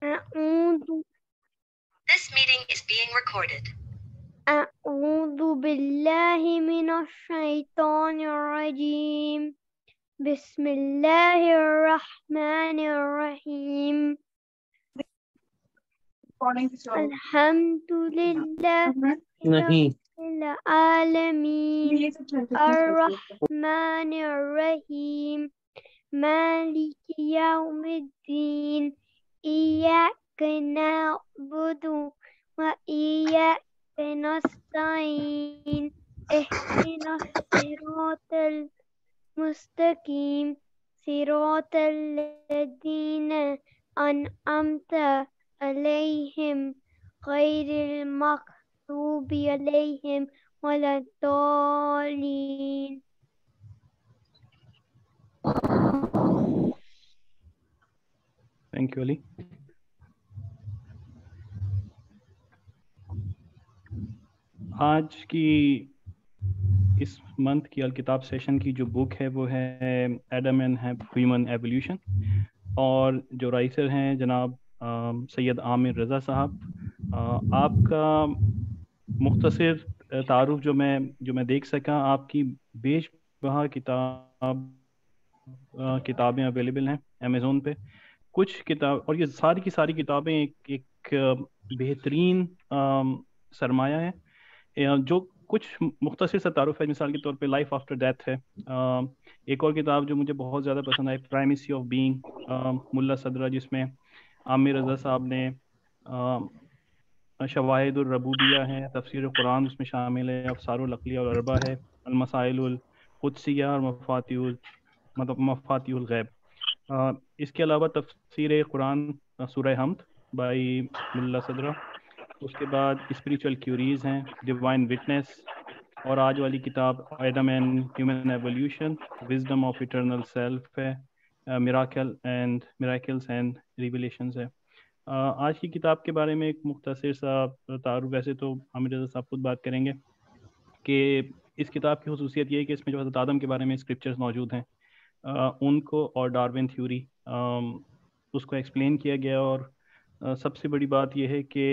This meeting is being recorded. أعوذ بالله من الشيطان الرجيم. بسم الله الرحمن الرحيم. الحمد لله رب العالمين الرحمن الرحيم مالك يوم الدين إياك نعبد وإياك نستعين اهدنا الصراط المستقيم صراط الذين أنعمت عليهم غير المغضوب عليهم ولا الضالين. Thank you, Ali. آج کی اس منتھ کی الکتاب سیشن کی جو بک ہے وہ ہے ایڈم اینڈ ہیومن ایولیوشن، اور جو رائٹر ہیں جناب سید عامر رضا صاحب. آپ کا مختصر تعارف جو میں دیکھ سکا، آپ کی بیش بہا کتابیں اویلیبل ہیں امیزون پہ. کچھ کتاب، اور یہ ساری کی ساری کتابیں ایک بہترین سرمایہ ہے. جو کچھ مختصر سا تعارف ہے، مثال کے طور پہ لائف آفٹر ڈیتھ ہے. ایک اور کتاب جو مجھے بہت زیادہ پسند آئی، پرائمیسی آف بینگ، ملا صدرہ، جس میں عامر رضا صاحب نے شواہد الربوبیہ ہے، تفسیر قرآن اس میں شامل ہے، افسار العقلیہ والاربع ہے، المسائل القدسیہ اور مفاتیح الغیب. اس کے علاوہ تفسیر قرآن سورہ حمد بائی ملا صدرہ. اس کے بعد اسپریچول کیوریز ہیں، ڈیوائن وٹنس، اور آج والی کتاب Adam and human evolution, wisdom of eternal self ہے، میراکلز اینڈ ریویلیشنز ہے. آج کی کتاب کے بارے میں ایک مختصر سا تعارف. ویسے تو عامر رضا صاحب خود بات کریں گے کہ اس کتاب کی خصوصیت یہ ہے کہ اس میں جو حضرت آدم کے بارے میں اسکرپچرز موجود ہیں، ان کو، اور ڈارون تھیوری اس کو ایکسپلین کیا گیا. اور سب سے بڑی بات یہ ہے کہ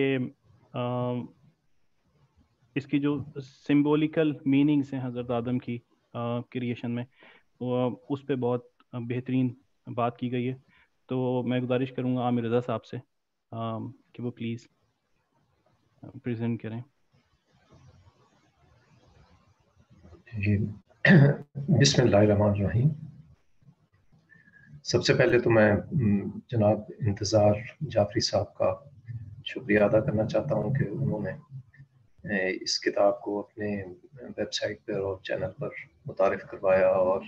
اس کی جو سمبولیکل میننگز ہیں حضرت آدم کی کریشن میں، اس پہ بہت بہترین بات کی گئی ہے. تو میں گزارش کروں گا عامر رضا صاحب سے کہ وہ پلیز پریزنٹ کریں. جی، بسم اللہ الرحمن الرحیم. سب سے پہلے تو میں جناب انتظار جعفری صاحب کا شکریہ ادا کرنا چاہتا ہوں کہ انہوں نے اس کتاب کو اپنے ویب سائٹ پر اور چینل پر متعارف کروایا اور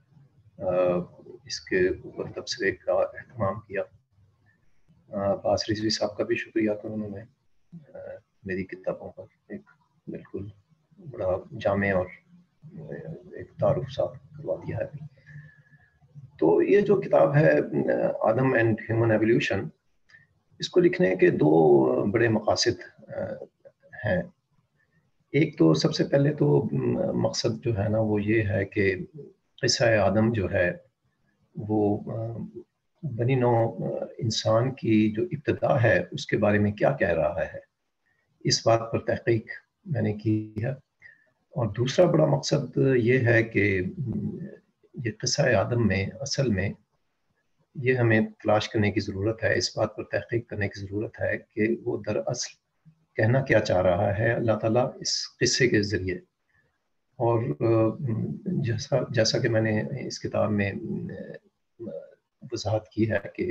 اس کے اوپر تبصرے کا اہتمام کیا. باس رضوی صاحب کا بھی شکریہ کہ انہوں نے میری کتابوں پر ایک بالکل بڑا جامع اور ایک تعارف صاحب کروا دیا ہے. تو یہ جو کتاب ہے آدم اینڈ ہیومن ایولیوشن، اس کو لکھنے کے دو بڑے مقاصد ہیں. ایک تو سب سے پہلے تو مقصد جو ہے نا وہ یہ ہے کہ قصہ آدم جو ہے وہ بنی نوع انسان کی جو ابتدا ہے اس کے بارے میں کیا کہہ رہا ہے، اس بات پر تحقیق میں نے کی ہے. اور دوسرا بڑا مقصد یہ ہے کہ یہ قصہ آدم میں اصل میں یہ ہمیں تلاش کرنے کی ضرورت ہے، اس بات پر تحقیق کرنے کی ضرورت ہے کہ وہ دراصل کہنا کیا چاہ رہا ہے اللہ تعالیٰ اس قصے کے ذریعے. اور جیسا کہ میں نے اس کتاب میں وضاحت کی ہے کہ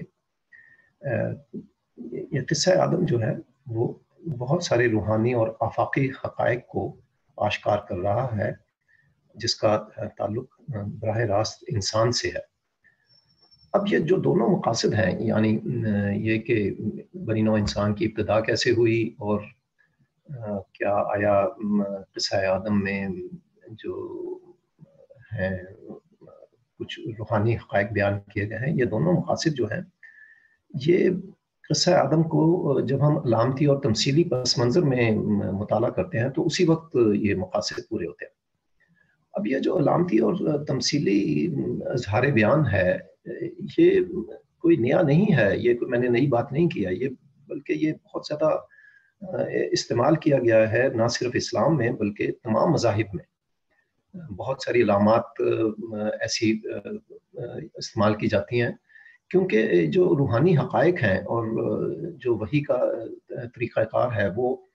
یہ قصہ آدم جو ہے وہ بہت سارے روحانی اور آفاقی حقائق کو آشکار کر رہا ہے، جس کا تعلق براہ راست انسان سے ہے. اب یہ جو دونوں مقاصد ہیں، یعنی یہ کہ بنی نوع انسان کی ابتدا کیسے ہوئی، اور کیا آیا قصہ آدم میں جو ہیں کچھ روحانی حقائق بیان کیے گئے ہیں، یہ دونوں مقاصد جو ہیں یہ قصہ آدم کو جب ہم علامتی اور تمثیلی پس منظر میں مطالعہ کرتے ہیں تو اسی وقت یہ مقاصد پورے ہوتے ہیں. اب یہ جو علامتی اور تمثیلی اظہار بیان ہے، یہ कोई नया नहीं है, ये कोई मैंने नई बात नहीं किया, ये बल्कि ये बहुत ज़्यादा इस्तेमाल किया गया है, ना सिर्फ इस्लाम में बल्कि तमाम मज़ाहिब में। बहुत सारी अलामात ऐसी इस्तेमाल की जाती हैं, क्योंकि जो रूहानी हक़ाइक़ हैं और जो वही का तरीक़ाकार है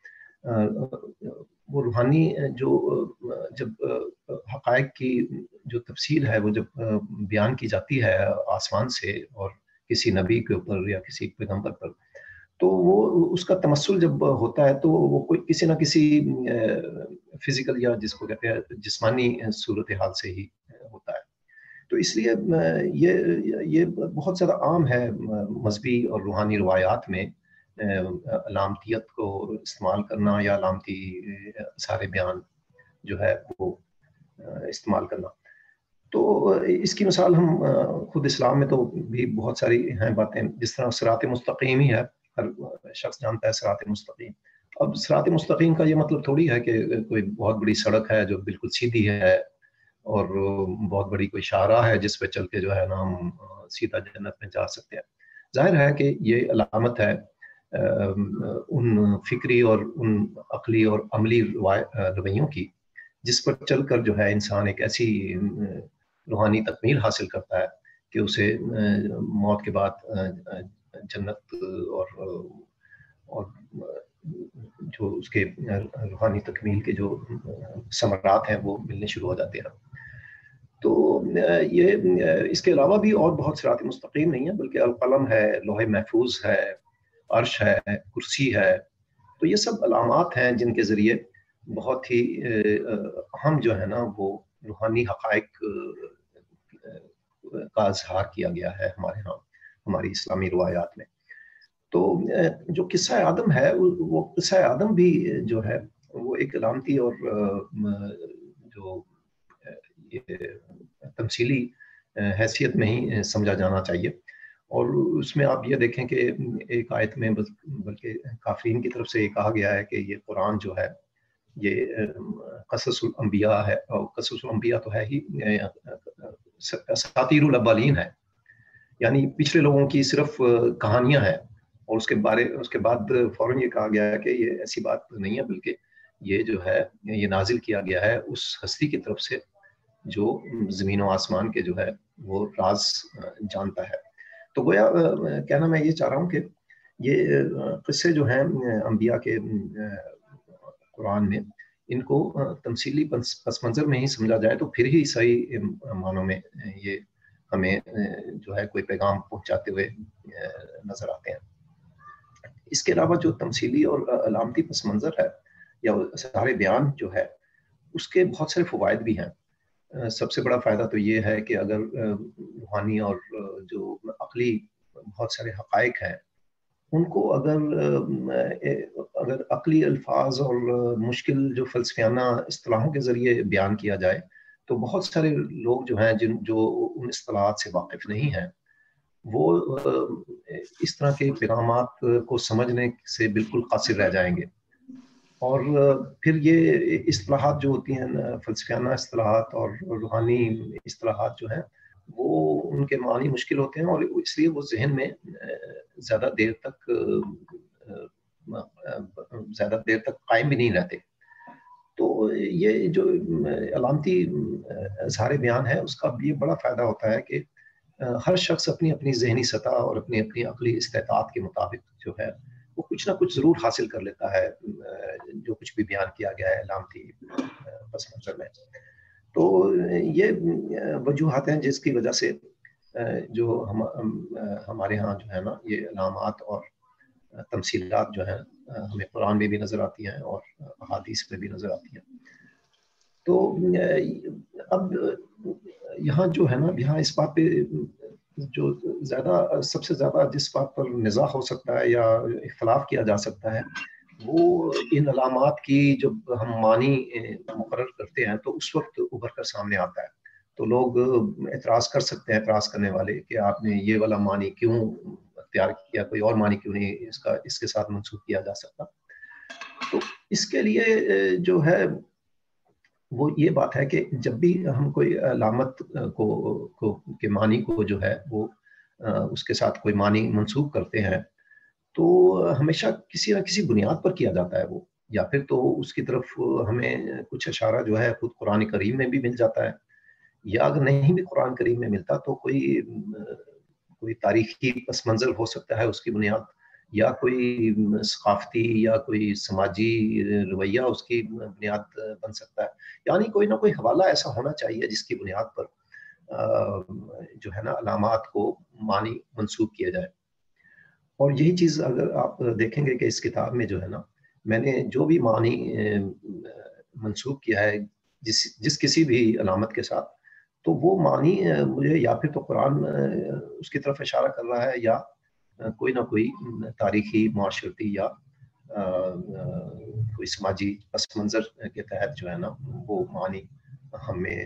वो रूहानी जो जब हक़ाइक़ की जो तफसील है वो जब बयान की जाती है आसमान से और किसी नबी के ऊपर या किसी पैगंबर पर, तो वो उसका तमस्सुल जब होता है तो वो कोई किसी ना किसी फिजिकल या जिसको कहते हैं जिस्मानी सूरत हाल से ही होता है। तो इसलिए ये बहुत ज़्यादा आम है मजहबी और रूहानी रवायात में अलामतियत को इस्तेमाल करना या अलामती सारे बयान जो है वो इस्तेमाल करना। तो इसकी मिसाल हम खुद इस्लाम में तो भी बहुत सारी हैं बातें, जिस तरह सिरात मुस्तकीम ही है, हर शख्स जानता है सिरात मुस्तकीम। अब सिरात मुस्तकीम का ये मतलब थोड़ी है कि कोई बहुत बड़ी सड़क है जो बिल्कुल सीधी है और बहुत बड़ी कोई शाहराह है जिस पे चल के जो है ना हम सीधा जन्नत में जा सकते हैं। जाहिर है कि ये अलामत है उन फिक्री और उन अक़ली और अमली रवैयों की जिस पर चलकर जो है इंसान एक ऐसी रूहानी तकमील हासिल करता है कि उसे मौत के बाद जन्नत और जो उसके रूहानी तकमील के जो समरात हैं वो मिलने शुरू हो जाते हैं। तो ये इसके अलावा भी और बहुत सिरात मुस्तकीम नहीं है, बल्कि अलकलम है, लोहे महफूज है, अर्श है, कुर्सी है। तो ये सब अलामात हैं जिनके ज़रिए बहुत ही अहम जो है ना वो रूहानी हक़ाइक़ का इज़हार किया गया है हमारे यहाँ, हमारी इस्लामी रवायात में। तो जो किस्सा आदम है वो किस्सा आदम भी जो है वो एक अलामती और जो ये तमसीली हैसियत में ही समझा जाना चाहिए। और उसमें आप ये देखें कि एक आयत में बल्कि काफिरीन की तरफ से ये कहा गया है कि ये कुरान जो है ये क़ससुल अंबिया है, और क़ससुल अंबिया तो है ही, असातीरुल अव्वलीन है, यानी पिछले लोगों की सिर्फ कहानियां हैं। और उसके बाद फौरन ये कहा गया है कि ये ऐसी बात नहीं है, बल्कि ये जो है ये नाजिल किया गया है उस हस्ती की तरफ से जो ज़मीन और आसमान के जो है वो राज जानता है। तो गोया कहना मैं ये चाह रहा हूँ कि ये किस्से जो हैं अंबिया के कुरान में, इनको तमसीली पस मंज़र में ही समझा जाए तो फिर ही सही मानों में ये हमें जो है कोई पैगाम पहुँचाते हुए नज़र आते हैं। इसके अलावा जो तमसीली और अलामती पस मंज़र है या सारे बयान जो है उसके बहुत सारे फ़वाइद भी हैं। सबसे बड़ा फ़ायदा तो ये है कि अगर रूहानी और जो अक़ली बहुत सारे हक़ाइक़ हैं उनको अगर अक़ली अल्फाज और मुश्किल जो फ़लसफ़ियाना इस्तिलाहों के ज़रिए बयान किया जाए तो बहुत सारे लोग जो हैं जो उन इस्तिलाहात से वाकिफ़ नहीं हैं वो इस तरह के पैगामात को समझने से बिल्कुल क़ासिर रह जाएंगे। और फिर ये इस्तिलाहात जो होती हैं फ़लसफ़ियाना इस्तिलाहात और रूहानी इस्तिलाहात जो हैं वो उनके मानी मुश्किल होते हैं और इसलिए वो ज़हन में ज़्यादा देर तक कायम भी नहीं रहते। तो ये जो अलामती इज़हार बयान है उसका ये बड़ा फ़ायदा होता है कि हर शख्स अपनी अपनी ज़हनी सतह और अपनी अपनी अक़ली इस्तेताअत के मुताबिक जो है वो कुछ ना कुछ ज़रूर हासिल कर लेता है जो कुछ भी बयान किया गया है अलामती पस मंज़र में। तो ये वजूहात हैं जिसकी वजह से जो हमारे यहाँ जो है ना ये अलामात और तमसीलात जो हैं हमें कुरान में भी नज़र आती हैं और अहादीस में भी नज़र आती हैं। तो अब यहाँ जो है ना यहाँ इस बात पे जो सबसे ज़्यादा जिस बात पर निज़ा हो सकता है या इख्तलाफ किया जा सकता है वो इन अलामात की जब हम मानी मुकर्रर करते हैं तो उस वक्त उभर कर सामने आता है। तो लोग एतराज़ कर सकते हैं, एतराज़ करने वाले, कि आपने ये वाला मानी क्यों तैयार किया, कोई और मानी क्यों नहीं इसके साथ मंसूब किया जा सकता। तो इसके लिए जो है वो ये बात है कि जब भी हम कोई अलामत के मानी को जो है वो اس کے ساتھ کوئی معنی منسوب کرتے ہیں تو ہمیشہ کسی نہ کسی بنیاد پر کیا جاتا ہے وہ، یا پھر تو اس کی طرف ہمیں کچھ اشارہ جو ہے خود قرآن کریم میں بھی مل جاتا ہے، یا اگر نہیں بھی قرآن کریم میں ملتا تو کوئی تاریخی پس منظر ہو سکتا ہے اس کی بنیاد، یا کوئی ثقافتی یا کوئی سماجی رویہ اس کی بنیاد بن سکتا ہے، یعنی کوئی نہ کوئی حوالہ ایسا ہونا چاہیے جس کی بنیاد پر جو ہے نا علامات کو معنی منسوب کیا جائے۔ اور یہی چیز اگر آپ دیکھیں گے کہ اس کتاب میں جو ہے نا میں نے جو بھی معنی منسوب کیا ہے جس کسی بھی علامت کے ساتھ، تو وہ معنی مجھے یا پھر تو قرآن اس کی طرف اشارہ کر رہا ہے، یا کوئی نہ کوئی تاریخی، معاشرتی یا کوئی سماجی پس منظر کے تحت جو ہے نا وہ معنی ہمیں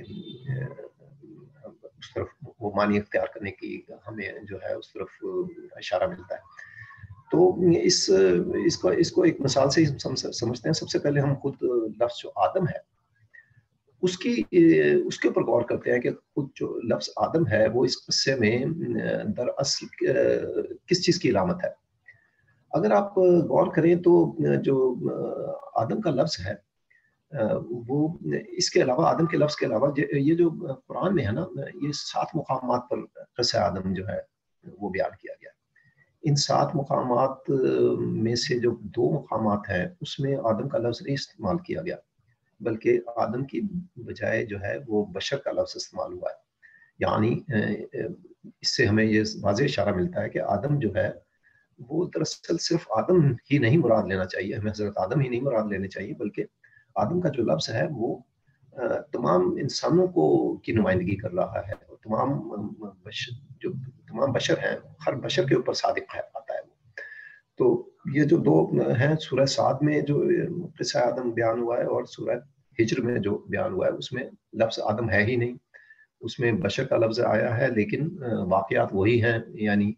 اس طرف وہ معنی اختیار کرنے کی ہمیں جو ہے اس طرف اشارہ ملتا ہے۔ تو اس کو ایک مثال سے سمجھتے ہیں۔ سب سے پہلے ہم خود لفظ جو آدم ہے اس کے اوپر غور کرتے ہیں کہ خود جو لفظ آدم ہے وہ اس قصے میں دراصل کس چیز کی علامت ہے۔ اگر آپ غور کریں تو جو آدم کا لفظ ہے وہ اس کے علاوہ، آدم کے لفظ کے علاوہ، یہ جو قرآن میں ہے نا یہ 7 مقامات پر قصہ آدم جو ہے وہ بیان کیا گیا۔ ان 7 مقامات میں سے جو 2 مقامات ہیں اس میں آدم کا لفظ نہیں استعمال کیا گیا، بلکہ آدم کی بجائے جو ہے وہ بشر کا لفظ استعمال ہوا ہے۔ یعنی اس سے ہمیں یہ واضح اشارہ ملتا ہے کہ آدم جو ہے وہ دراصل صرف آدم ہی نہیں مراد لینا چاہیے، ہمیں حضرت آدم ہی نہیں مراد لینے چاہیے، بلکہ آدم کا جو لفظ ہے وہ تمام انسانوں کی نمائندگی کر رہا ہے، جو تمام بشر ہیں، ہر بشر کے اوپر صادق آتا ہے وہ۔ تو یہ جو 2 ہیں، سورہ صاد میں جو قصہ آدم بیان ہوا ہے اور سورہ ہجر میں جو بیان ہوا ہے اس میں لفظ آدم ہے ہی نہیں، اس میں بشر کا لفظ آیا ہے لیکن واقعات وہی ہیں، یعنی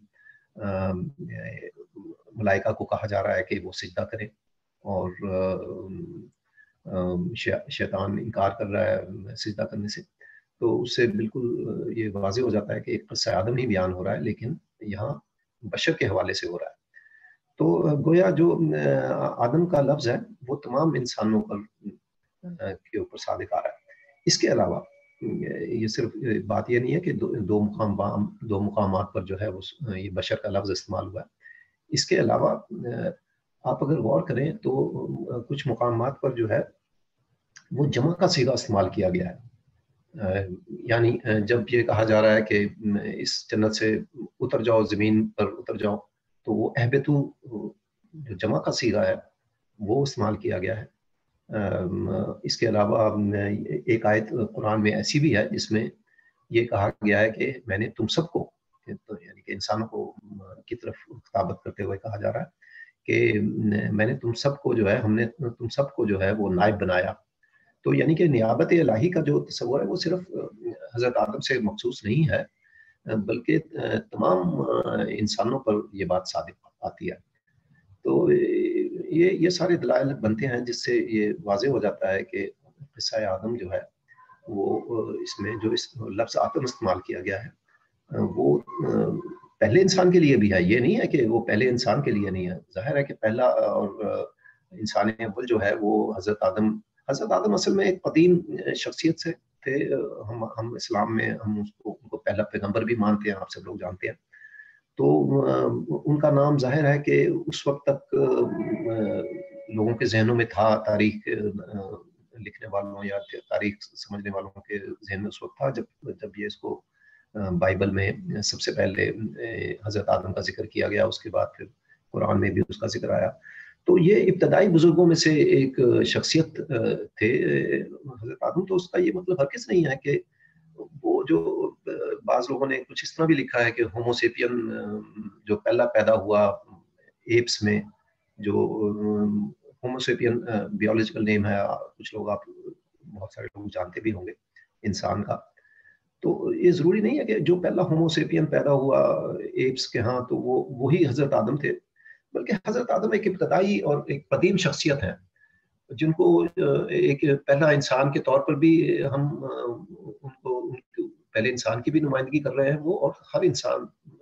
ملائکہ کو کہا جا رہا ہے کہ وہ سجدہ کریں اور شیطان انکار کر رہا ہے سجدہ کرنے سے، تو اس سے بالکل یہ واضح ہو جاتا ہے کہ ایک قصہ آدم ہی بیان ہو رہا ہے لیکن یہاں بشر کے حوالے سے ہو رہا ہے۔ تو گویا جو آدم کا لفظ ہے وہ تمام انسانوں پر کے اوپر صادق آ رہا ہے۔ اس کے علاوہ یہ صرف بات یہ نہیں ہے کہ 2 مقامات پر جو ہے وہ یہ بشر کا لفظ استعمال ہوا ہے، اس کے علاوہ آپ اگر غور کریں تو کچھ مقامات پر جو ہے وہ جمع کا صیغہ استعمال کیا گیا ہے۔ یعنی جب یہ کہا جا رہا ہے کہ اس جنت سے اتر جاؤ، زمین پر اتر جاؤ، تو وہ اہبتو جو جمع کا صیغہ ہے وہ استعمال کیا گیا ہے۔ اس کے علاوہ ایک آیت قرآن میں ایسی بھی ہے جس میں یہ کہا گیا ہے کہ میں نے تم سب کو، یعنی کہ انسانوں کو کی طرف خطابت کرتے ہوئے کہا جا رہا ہے کہ میں نے تم سب کو جو ہے، ہم نے تم سب کو جو ہے وہ نائب بنایا۔ تو یعنی کہ نیابت الہی کا جو تصور ہے وہ صرف حضرت آدم سے مخصوص نہیں ہے بلکہ تمام انسانوں پر یہ بات صادق آتی ہے۔ تو یہ سارے دلائل بنتے ہیں جس سے یہ واضح ہو جاتا ہے کہ قصہ آدم جو ہے وہ اس میں جو لفظ آدم استعمال کیا گیا ہے وہ پہلے انسان کے لیے بھی ہے، یہ نہیں ہے کہ وہ پہلے انسان کے لیے نہیں ہے۔ ظاہر ہے کہ پہلا اور انسان اول جو ہے وہ حضرت آدم اصل میں ایک قدیم شخصیت سے تھے۔ ہم اسلام میں ہم ان کو پہلا پیغمبر بھی مانتے ہیں، آپ سب لوگ جانتے ہیں۔ تو ان کا نام ظاہر ہے کہ اس وقت تک لوگوں کے ذہنوں میں تھا، تاریخ لکھنے والوں یا تاریخ سمجھنے والوں کے ذہن میں اس وقت تھا جب یہ اس کو بائبل میں سب سے پہلے حضرت آدم کا ذکر کیا گیا، اس کے بعد پھر قرآن میں بھی اس کا ذکر آیا۔ تو یہ ابتدائی بزرگوں میں سے ایک شخصیت تھے حضرت آدم۔ تو اس کا یہ مطلب ہرگز نہیں ہے کہ وہ جو بعض لوگوں نے کچھ اس طرح بھی لکھا ہے کہ ہومو سیپین جو پہلا پیدا ہوا ایپس میں، جو ہومو سیپین بیولوجیکل نیم ہے، کچھ لوگ آپ بہت سارے لوگ جانتے بھی ہوں گے انسان کا۔ تو یہ ضروری نہیں ہے کہ جو پہلا ہومو سیپین پیدا ہوا ایپس کے ہاں تو وہ وہی حضرت آدم تھے، بلکہ حضرت آدم ایک ابتدائی اور ایک قدیم شخصیت ہے جن کو ایک پہلا انسان کے طور پر بھی ہم ان کو پہلے انسان کی بھی نمائندگی کر رہے ہیں وہ، اور ہر انسان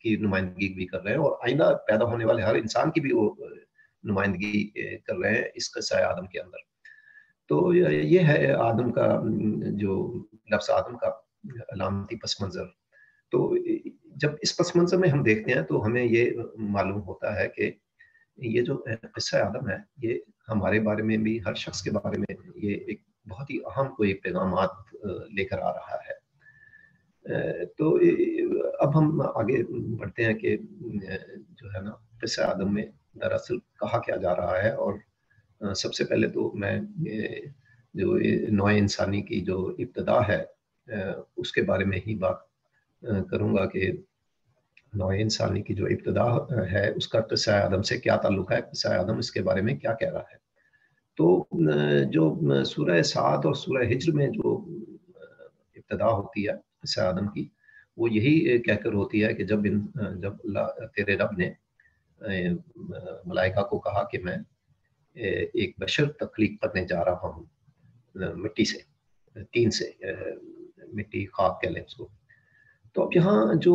کی نمائندگی بھی کر رہے ہیں اور آئندہ پیدا ہونے والے ہر انسان کی بھی وہ نمائندگی کر رہے ہیں اس قصہ آدم کے اندر. تو یہ ہے آدم کا جو لفظ آدم کا علامتی پس منظر. تو جب اس پس منظر میں ہم دیکھتے ہیں تو ہمیں یہ معلوم ہوتا ہے کہ یہ جو قصہ آدم ہے یہ ہمارے بارے میں بھی، ہر شخص کے بارے میں یہ ایک بہت ہی اہم کوئی پیغامات لے کر آ رہا ہے. تو اب ہم آگے بڑھتے ہیں کہ جو ہے نا قصہ آدم میں دراصل کہا کیا جا رہا ہے. اور سب سے پہلے تو میں جو نوع انسانی کی جو ابتدا ہے اس کے بارے میں ہی بات کروں گا کہ نوع انسانی کی جو ابتدا ہے اس کا قصہ آدم سے کیا تعلق ہے، قصہ آدم اس کے بارے میں کیا کہہ رہا ہے. تو جو سورہ صاد اور سورہ ہجر میں جو ابتدا ہوتی ہے قصہ آدم کی، وہ یہی کہہ کر ہوتی ہے کہ جب اللہ تیرے رب نے ملائکہ کو کہا کہ میں ایک بشر تخلیق کرنے جا رہا ہوں مٹی سے، تین سے، مٹی خاک کہہ لیں اس کو. تو اب یہاں جو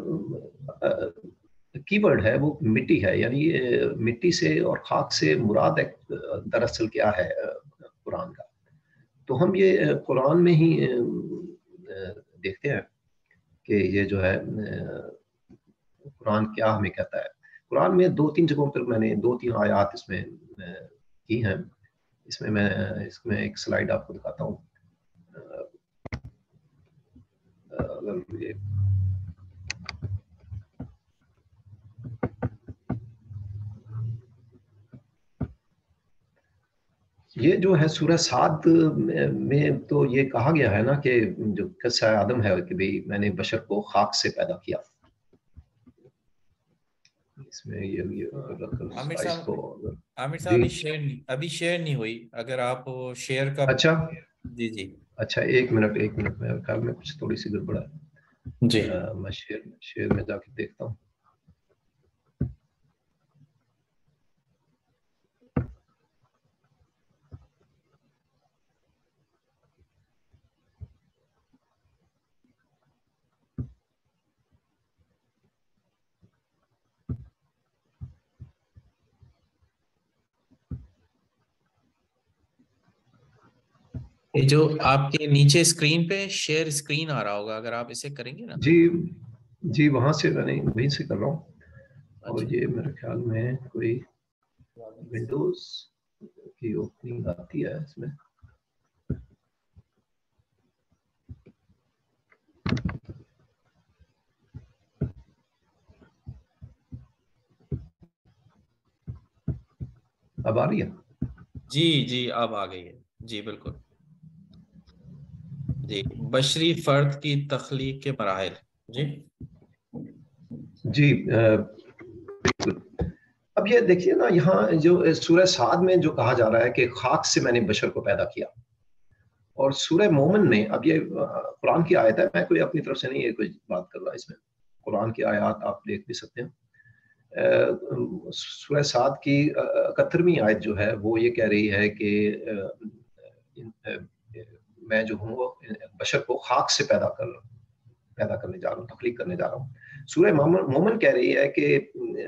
کی ورڈ ہے وہ مٹی ہے، یعنی مٹی سے اور خاک سے مراد دراصل کیا ہے قرآن کا. تو ہم یہ قرآن میں ہی دیکھتے ہیں کہ یہ جو ہے قرآن کیا ہمیں کہتا ہے. قرآن میں 2-3 جگہوں پر میں نے 2-3 آیات اس میں کی ہیں. اس میں ایک سلائیڈ آپ کو دکھاتا ہوں. یہ جو ہے سورہ صاد میں تو یہ کہا گیا ہے نا کہ جو قصہ آدم ہے کہ بھئی میں نے بشر کو خاک سے پیدا کیا. اس میں عامر صاحب ابھی شیئر نہیں ہوئی، اگر آپ شیئر کا. اچھا جی اچھا، ایک منٹ میرے خیال میں کچھ تھوڑی سی گڑبڑ ہے جی. میں شیئر میں جا کے دیکھتا ہوں. جو آپ کے نیچے اسکرین پہ شیئر اسکرین آ رہا ہوگا، اگر آپ اسے کریں گے نا. جی وہاں سے میں نے وہیں سے کر رہا ہوں. اور یہ میرے خیال میں کوئی ونڈوز کی اوپننگ آتی ہے اس میں. اب آ رہی ہے؟ جی اب آ گئی ہے. جی بالکل. جی بشری فرد کی تخلیق کے مراحل. جی بالکل. اب یہ دیکھیے نا یہاں جو سورہ صاد میں جو کہا جا رہا ہے کہ خاک سے میں نے بشر کو پیدا کیا، اور سورہ مومن میں، اب یہ قرآن کی آیت ہے، میں کوئی اپنی طرف سے نہیں یہ کوئی بات کر رہا، اس میں قرآن کی آیات آپ دیکھ بھی سکتے ہیں. سورہ صاد کی 71ویں آیت جو ہے وہ یہ کہہ رہی ہے کہ میں جو ہوں وہ بشر کو خاک سے پیدا کرنے جا رہا ہوں، تخلیق کرنے جا رہا ہوں. سورہ مومن کہہ رہی ہے کہ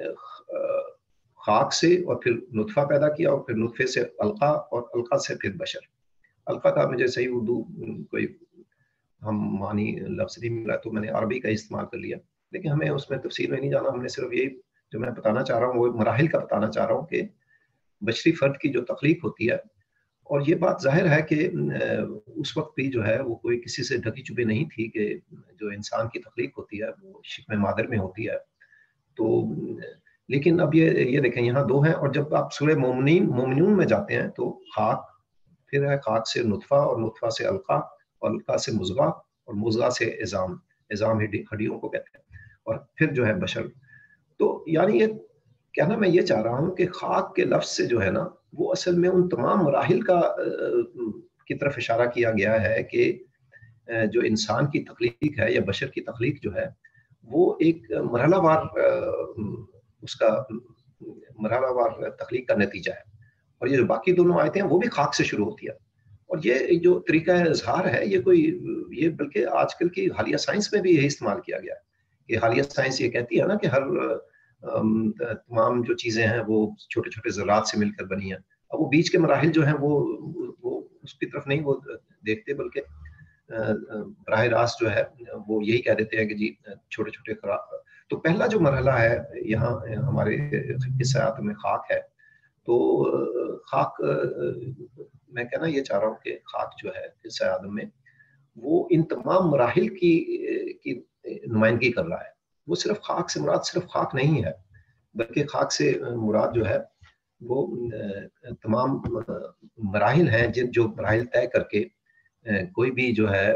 خاک سے اور پھر نطفہ پیدا کیا، اور پھر نطفے سے علقہ، اور علقہ سے پھر بشر. علقہ کا مجھے صحیح اردو کوئی ہم معنی لفظ نہیں ملا تو میں نے عربی کا استعمال کر لیا، لیکن ہمیں اس میں تفصیل میں نہیں جانا. ہم نے صرف یہی جو میں بتانا چاہ رہا ہوں وہ مراحل کا بتانا چاہ رہا ہوں کہ بشری فرد کی جو تخلیق ہوتی ہے. اور یہ بات ظاہر ہے کہ اس وقت بھی جو ہے وہ کوئی کسی سے ڈھکی چھپی نہیں تھی کہ جو انسان کی تخلیق ہوتی ہے وہ شکم مادر میں ہوتی ہے. تو لیکن اب یہ دیکھیں یہاں 2 ہیں، اور جب آپ سورہ مومنون میں جاتے ہیں تو خاک، پھر ہے خاک سے نطفہ، اور نطفہ سے علقہ، اور علقہ سے مضغہ، اور مضغہ سے عظام ہڈیوں کو کہتے ہیں، اور پھر جو ہے بشر. تو یعنی یہ کہنا میں یہ چاہ رہا ہوں کہ خاک کے لفظ سے جو ہے نا وہ اصل میں ان تمام مراحل کی طرف اشارہ کیا گیا ہے کہ جو انسان کی تخلیق ہے یا بشر کی تخلیق جو ہے وہ ایک مرحلہ وار اس کا مرحلہ وار تخلیق کا نتیجہ ہے. اور یہ جو باقی دونوں آیتیں ہیں وہ بھی خاک سے شروع ہوتی ہے. اور یہ جو طریقہ اظہار ہے یہ بلکہ آج کل کی حالیہ سائنس میں بھی یہی استعمال کیا گیا ہے کہ حالیہ سائنس یہ کہتی ہے نا کہ ہر تمام جو چیزیں ہیں وہ چھوٹے چھوٹے ذرات سے مل کر بنی ہیں. اب وہ بیچ کے مراحل جو ہیں وہ اس کی طرف نہیں وہ دیکھتے، بلکہ براہ راست جو ہے وہ یہی کہہ دیتے ہیں کہ جی چھوٹے چھوٹے خراب. تو پہلا جو مرحلہ ہے یہاں ہمارے حصیات میں خاک ہے. تو خاک میں کہنا یہ چاہ رہا ہوں کہ خاک جو ہے حصہ آدم میں وہ ان تمام مراحل کی نمائندگی کر رہا ہے. وہ صرف خاک سے مراد صرف خاک نہیں ہے، بلکہ خاک سے مراد جو ہے وہ تمام مراحل ہیں جو مراحل طے کر کے کوئی بھی جو ہے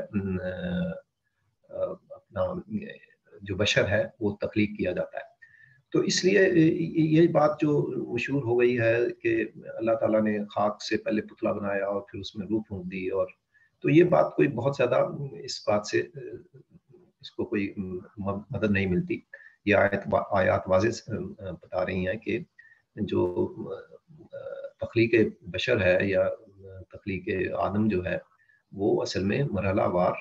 اپنا جو بشر ہے وہ تخلیق کیا جاتا ہے. تو اس لیے یہ بات جو مشہور ہو گئی ہے کہ اللہ تعالیٰ نے خاک سے پہلے پتلا بنایا اور پھر اس میں روح پھونک دی، اور تو یہ بات کوئی بہت زیادہ اس بات سے اس کو کوئی مدد نہیں ملتی. یہ آیات واضح بتا رہی ہیں کہ جو تخلیق بشر ہے یا تخلیق آدم جو ہے وہ اصل میں مرحلہ وار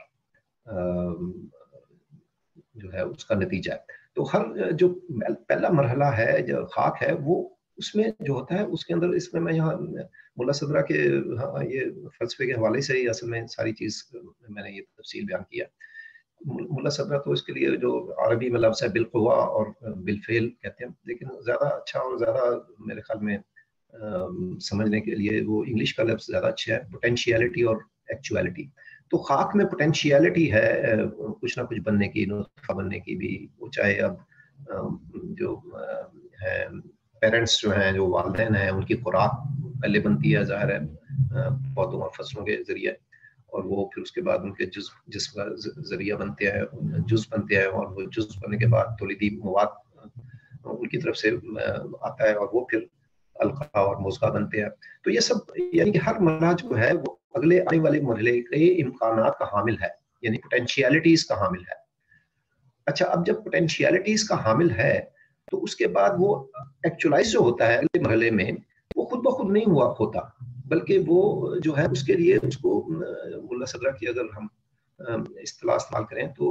جو ہے اس کا نتیجہ ہے. تو ہر جو پہلا مرحلہ ہے جو خاک ہے وہ اس میں جو ہوتا ہے اس کے اندر، اس میں یہاں ملا صدرہ کے یہ فلسفے کے حوالے سے ہی اصل میں ساری چیز میں نے یہ تفصیل بیان کیا. ملا صدرہ تو اس کے لیے جو عربی میں لفظ ہے بالقوا اور بالفعل کہتے ہیں، لیکن زیادہ اچھا اور زیادہ میرے خیال میں سمجھنے کے لیے وہ انگلش کا لفظ زیادہ اچھا ہے، پوٹینشیلٹی اور ایکچویلٹی. تو خاک میں پوٹینشیلٹی ہے کچھ نہ کچھ بننے کی، نطفہ بننے کی بھی. وہ چاہے اب جو ہے پیرنٹس جو ہیں، جو والدین ہیں، ان کی خوراک پہلے بنتی ہے ظاہر ہے پودوں اور فصلوں کے ذریعے، اور وہ پھر اس کے بعد ان کے جس کا ذریعہ بنتے ہیں، جز بنتے ہیں، اور وہ جز بننے کے بعد تولیدی مواد ان کی طرف سے آتا ہے، اور وہ پھر القاء اور مضغہ بنتے ہیں. تو یہ سب یعنی کہ ہر مرحلہ جو ہے وہ اگلے آنے والے مرحلے کے امکانات کا حامل ہے، یعنی پوٹینشیلٹیز کا حامل ہے. اچھا، اب جب پوٹینشیلٹیز کا حامل ہے تو اس کے بعد وہ ایکچولائز جو ہوتا ہے اگلے مرحلے میں وہ خود بخود نہیں ہوا ہوتا، بلکہ وہ جو ہے اس کے لیے اس کو ملا صدرہ کی اگر ہم اصطلاح استعمال کریں تو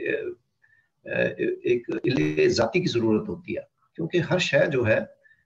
ایک علم ذاتی کی ضرورت ہوتی ہے. کیونکہ ہر شے جو ہے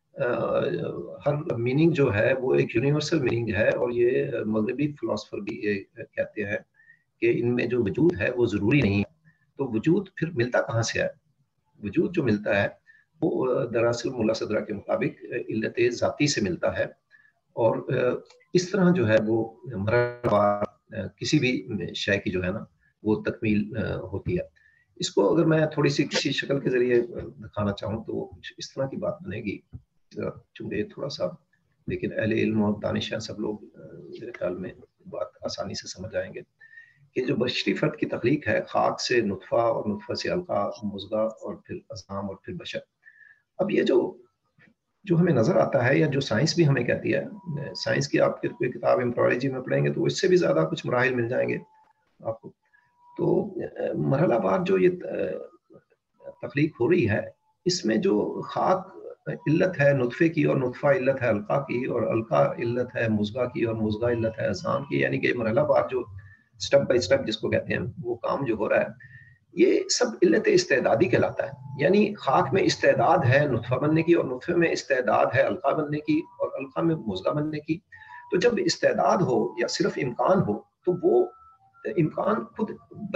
ہر میننگ جو ہے وہ ایک یونیورسل میننگ ہے، اور یہ مغربی فلاسفر بھی کہتے ہیں کہ ان میں جو وجود ہے وہ ضروری نہیں ہے. تو وجود پھر ملتا کہاں سے ہے؟ وجود جو ملتا ہے وہ دراصل ملا صدرہ کے مطابق علت ذاتی سے ملتا ہے، اور اس طرح جو ہے وہ مرحلہ وار کسی بھی شے کی جو ہے نا وہ تکمیل ہوتی ہے. اس کو اگر میں تھوڑی سی کسی شکل کے ذریعے دکھانا چاہوں تو وہ کچھ اس طرح کی بات بنے گی، چونکہ تھوڑا سا لیکن اہل علم اور دانشاں سب لوگ میرے خیال میں بات آسانی سے سمجھ جائیں گے کہ جو بشری فرد کی تخلیق ہے خاک سے نطفہ، اور نطفہ سے القاء، مضغہ، اور پھر عظام، اور پھر بشر. اب یہ جو ہمیں نظر آتا ہے یا جو سائنس بھی ہمیں کہتی ہے، سائنس کی آپ کوئی کتاب ایمبرائڈری میں پڑھیں گے تو اس سے بھی زیادہ کچھ مراحل مل جائیں گے آپ کو. تو مرحلہ وار جو یہ تخلیق ہو رہی ہے اس میں جو خاک علت ہے نطفے کی، اور نطفہ علت ہے القاء کی، اور القاء علت ہے مضغہ کی، اور مضغہ علت ہے عظام کی، یعنی کہ مرحلہ وار جو سٹیپ بائی سٹیپ جس کو کہتے ہیں وہ کام جو ہو رہا ہے یہ سب علت استعدادی کہلاتا ہے. یعنی خاک میں استعداد ہے نطفہ بننے کی، اور نطفے میں استعداد ہے القاء بننے کی، اور القاء میں مضغہ بننے کی. تو جب استعداد ہو یا صرف امکان ہو تو وہ امکان خود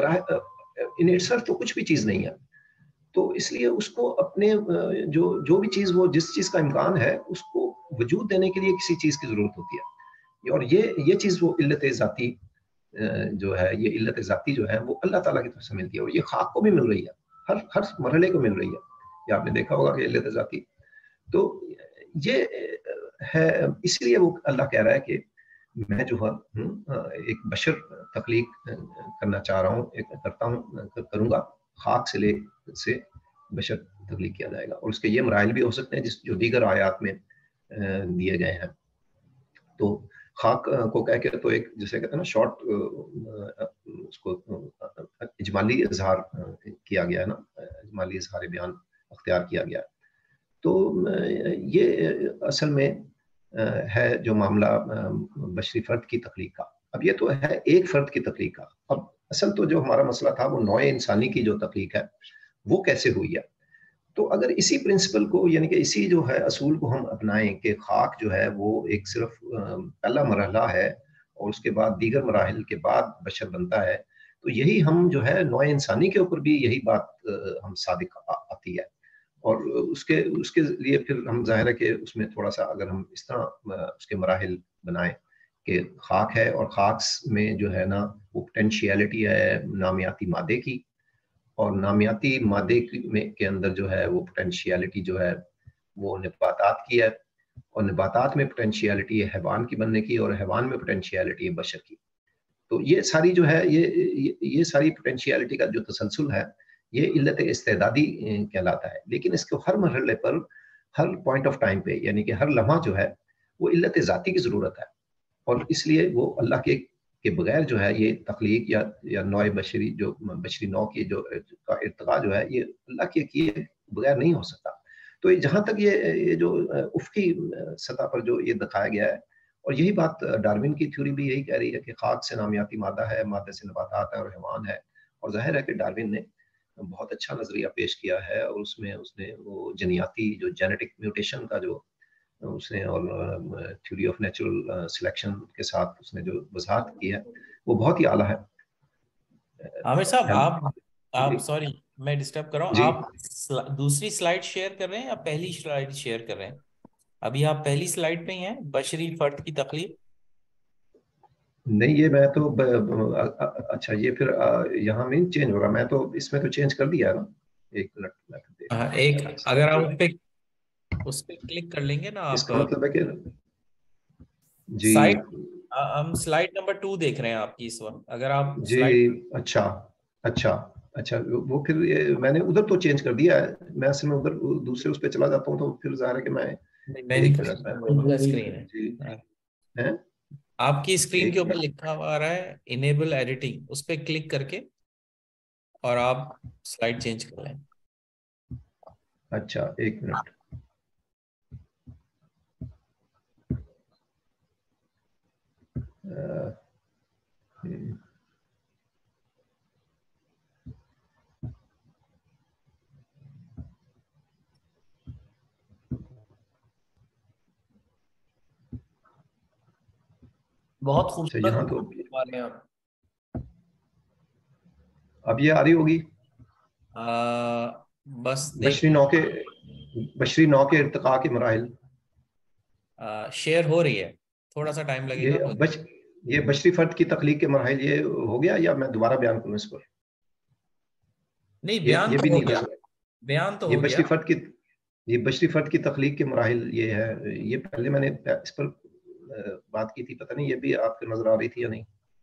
ان اٹسیلف تو کچھ بھی چیز نہیں ہے. تو اس لیے اس کو اپنے جو بھی چیز وہ جس چیز کا امکان ہے اس کو وجود دینے کے لیے کسی چیز کی ضرورت ہوتی ہے، اور یہ چیز وہ علت ذاتی جو ہے، یہ علت ذاتی جو ہے وہ اللہ تعالیٰ کی طرف سے ملتی ہے، اور یہ خاک کو بھی مل رہی ہے، ہر مرحلے کو مل رہی ہے. یہ آپ نے دیکھا ہوگا کہ علت ذاتی تو یہ ہے. اس لیے وہ اللہ کہہ رہا ہے کہ میں جو ایک بشر تخلیق کرنا چاہ رہا ہوں، کروں گا. خاک سے بشر تخلیق کیا جائے گا، اور اس کے یہ مراحل بھی ہو سکتے ہیں جو دیگر آیات میں دیے گئے ہیں. تو خاک کو کہہ کے تو ایک جسے کہتے ہیں نا شارٹ اس کو اجمالی اظہار کیا گیا ہے نا، اجمالی اظہار بیان اختیار کیا گیا. تو یہ اصل میں ہے جو معاملہ بشری فرد کی تخلیق کا. اب یہ تو ہے ایک فرد کی تخلیق کا. اب اصل تو جو ہمارا مسئلہ تھا وہ نوع انسانی کی جو تخلیق ہے وہ کیسے ہوئی ہے. تو اگر اسی پرنسپل کو یعنی کہ اسی جو ہے اصول کو ہم اپنائیں کہ خاک جو ہے وہ ایک صرف پہلا مرحلہ ہے اور اس کے بعد دیگر مراحل کے بعد بشر بنتا ہے, تو یہی ہم جو ہے نوع انسانی کے اوپر بھی یہی بات ہم صادق آتی ہے. اور اس کے لیے پھر ہم ظاہر ہے کہ اس میں تھوڑا سا اگر ہم اس طرح اس کے مراحل بنائیں کہ خاک ہے اور خاک میں جو ہے نا وہ پوٹینشیلٹی ہے نامیاتی مادے کی, اور نامیاتی مادے کے اندر جو ہے وہ پوٹینشیلٹی جو ہے وہ نباتات کی ہے, اور نباتات میں پوٹینشیلٹی ہے حیوان کی بننے کی, اور حیوان میں پوٹینشیلٹی ہے بشر کی. تو یہ ساری جو ہے یہ ساری پوٹینشیلٹی کا جو تسلسل ہے یہ علت استعدادی کہلاتا ہے. لیکن اس کو ہر مرحلے پر ہر پوائنٹ آف ٹائم پہ یعنی کہ ہر لمحہ جو ہے وہ علت ذاتی کی ضرورت ہے, اور اس لیے وہ اللہ کے بغیر جو ہے یہ تخلیق یا نوع بشری جو بشری نوع کی جو ارتقاء جو ہے یہ اللہ کے کیے بغیر نہیں ہو سکتا. تو جہاں تک یہ جو افقی سطح پر جو یہ دکھایا گیا ہے, اور یہی بات ڈارون کی تھیوری بھی یہی کہہ رہی ہے کہ خاک سے نامیاتی مادہ ہے, مادے سے نباتات ہے اور حیوان ہے. اور ظاہر ہے کہ ڈارون نے بہت اچھا نظریہ پیش کیا ہے, اور اس نے وہ جنیاتی جو جینیٹک میوٹیشن کا جو اس نے اور تھیوری آف نیچرل سلیکشن کے ساتھ اس نے جو وضاحت کی ہے وہ بہت ہی اعلیٰ ہے. عامر صاحب آپ سوری میں ڈسٹرب کر رہا ہوں, آپ دوسری سلائیڈ شیئر کر رہے ہیں یا پہلی سلائیڈ شیئر کر رہے ہیں؟ ابھی آپ پہلی سلائیڈ پہ ہی ہیں, بشری فرد کی تخلیق. نہیں یہ میں تو اچھا یہ پھر یہاں میں چینج ہوگا, میں تو اس میں تو چینج کر دیا ہے نا. ایک منٹ اگر آپ اس پہ کلک کر لیں گے نا, اس آپ کا مطلب ہے کہ جی ہم سلائیڈ نمبر 2 دیکھ رہے ہیں آپ کی اس وقت. اگر آپ جی اچھا وہ پھر میں نے ادھر تو چینج کر دیا ہے, میں اصل میں ادھر دوسرے اس پہ چلا جاتا ہوں تو پھر ظاہر ہے کہ میں آپ کی اسکرین کے اوپر لکھا ہوا آ رہا ہے انیبل ایڈیٹنگ, اس پہ کلک کر کے اور آپ سلائیڈ چینج کر لیں. اچھا ایک منٹ, بہت خوبصورت یہاں تو اب یہ آ رہی ہوگی بس بشری نوع کے ارتقاء کے مراحل شیئر ہو رہی ہے, تھوڑا سا ٹائم لگے گا. یہ بشری فرد کی تخلیق کے مراحل یہ ہو گیا یا میں دوبارہ بیان کروں اس پر؟ نہیں بیان تو ہو گیا, بیان تو ہو گیا. یہ بشری فرد کی تخلیق کے مراحل یہ ہے, یہ پہلے میں نے اس پر بات کی تھی, پتہ نہیں یہ بھی آپ کو نظر آ رہی تھی یا نہیں.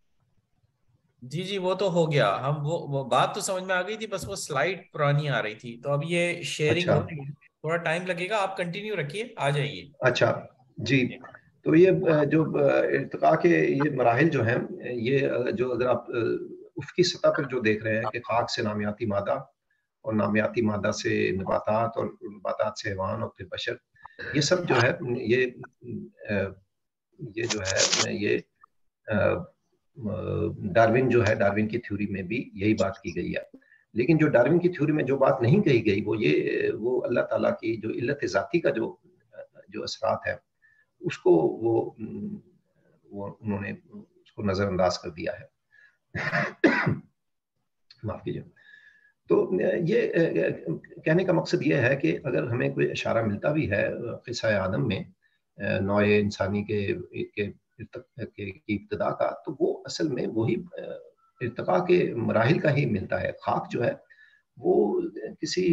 جی وہ تو ہو گیا, ہم وہ بات تو سمجھ میں آ گئی تھی, بس وہ سلائیڈ پرانی آ رہی تھی. تو اب یہ شیئرنگ ہو رہی ہے, تھوڑا ٹائم لگے گا, آپ کنٹینیو رکھیے, آ جائیے. اچھا جی, تو یہ جو ارتقاء کے یہ مراحل جو ہیں یہ جو اگر آپ افقی سطح پر جو دیکھ رہے ہیں کہ خاک سے نامیاتی مادہ اور نامیاتی مادہ سے نباتات اور نباتات سے حیوان اور پھر بشر, یہ سب جو ہے یہ جو ہے یہ ڈارون جو ہے ڈارون کی تھیوری میں بھی یہی بات کی گئی ہے. لیکن جو ڈارون کی تھیوری میں جو بات نہیں کہی گئی وہ اللہ تعالیٰ کی جو علت ذاتی کا جو اثرات ہے اس کو وہ انہوں نے اس کو نظر انداز کر دیا ہے. معاف کیجیے. تو یہ کہنے کا مقصد یہ ہے کہ اگر ہمیں کوئی اشارہ ملتا بھی ہے قصہ آدم میں نوع انسانی کے ابتدا کا, تو وہ اصل میں وہی ارتقاء کے مراحل کا ہی ملتا ہے. خاک جو ہے وہ کسی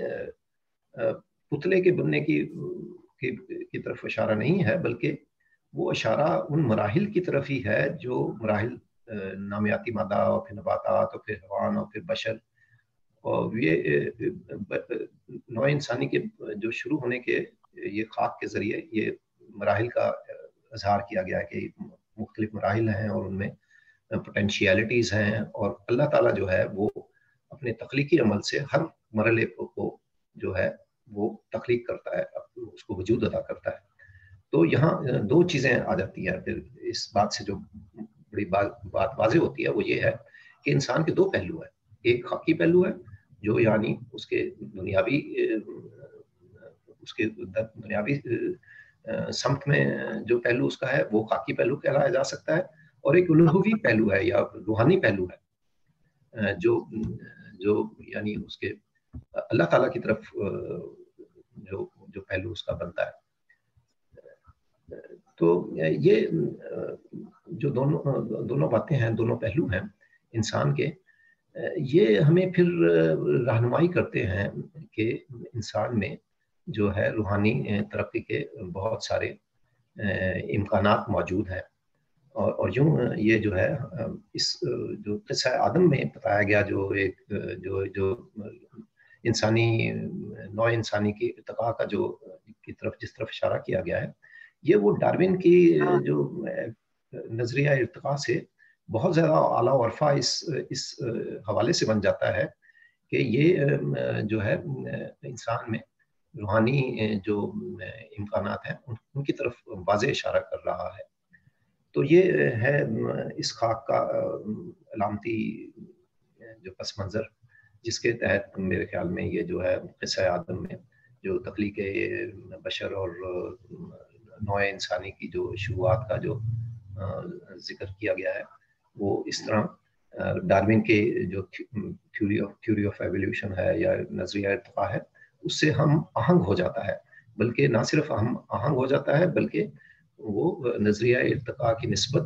پتلے کے بننے کی طرف اشارہ نہیں ہے, بلکہ وہ اشارہ ان مراحل کی طرف ہی ہے جو مراحل نامیاتی مادہ اور پھر نباتات اور پھر حیوان اور پھر بشر, اور یہ نوع انسانی کے جو شروع ہونے کے یہ خاک کے ذریعے یہ مراحل کا اظہار کیا گیا ہے کہ مختلف مراحل ہیں اور ان میں پوٹینشیلٹیز ہیں, اور اللہ تعالیٰ جو ہے وہ اپنے تخلیقی عمل سے ہر مرحلے کو جو ہے وہ تخلیق کرتا ہے, اس کو وجود عطا کرتا ہے. تو یہاں دو چیزیں آ جاتی ہیں. پھر اس بات سے جو بڑی بات واضح ہوتی ہے وہ یہ ہے کہ انسان کے دو پہلو ہیں, ایک خاکی پہلو ہے जो यानी उसके दुनियावी समत में जो पहलू उसका है वो खाकी पहलू कहलाया जा सकता है, और एक उलूही पहलू है या रूहानी पहलू है जो यानी उसके अल्लाह ताला की तरफ जो पहलू उसका बनता है। तो ये जो दोनों बातें हैं, दोनों पहलू हैं इंसान के, ये हमें फिर रहनुमाई करते हैं कि इंसान में जो है रूहानी तरक्की के बहुत सारे इम्कानात मौजूद हैं। और यूँ ये जो है इस जो क़िस्सा आदम में बताया गया जो एक जो इंसानी नौ इंसानी की इर्तिक़ा का जो की तरफ जिस तरफ इशारा किया गया है, ये वो डार्विन की जो नज़रिया इर्तिक़ा से बहुत ज़्यादा आला वरफ़ा इस हवाले से बन जाता है कि ये जो है इंसान में रूहानी जो इम्कानात हैं उनकी तरफ वाज़े इशारा कर रहा है। तो ये है इस खाक का अलामती जो पस मंज़र, जिसके तहत मेरे ख्याल में ये जो है क़िस्सा आदम में जो तख्लीक़ बशर और नौ इंसानी की जो शुरुआत का जो जिक्र किया गया है, वो इस तरह डार्विन के जो थ्योरी ऑफ एवोल्यूशन है या नज़रिया इर्तिक़ा है, उससे हम आहंग हो जाता है। बल्कि ना सिर्फ हम आहंग हो जाता है, बल्कि वो नज़रिया इर्तिक़ा की निस्बत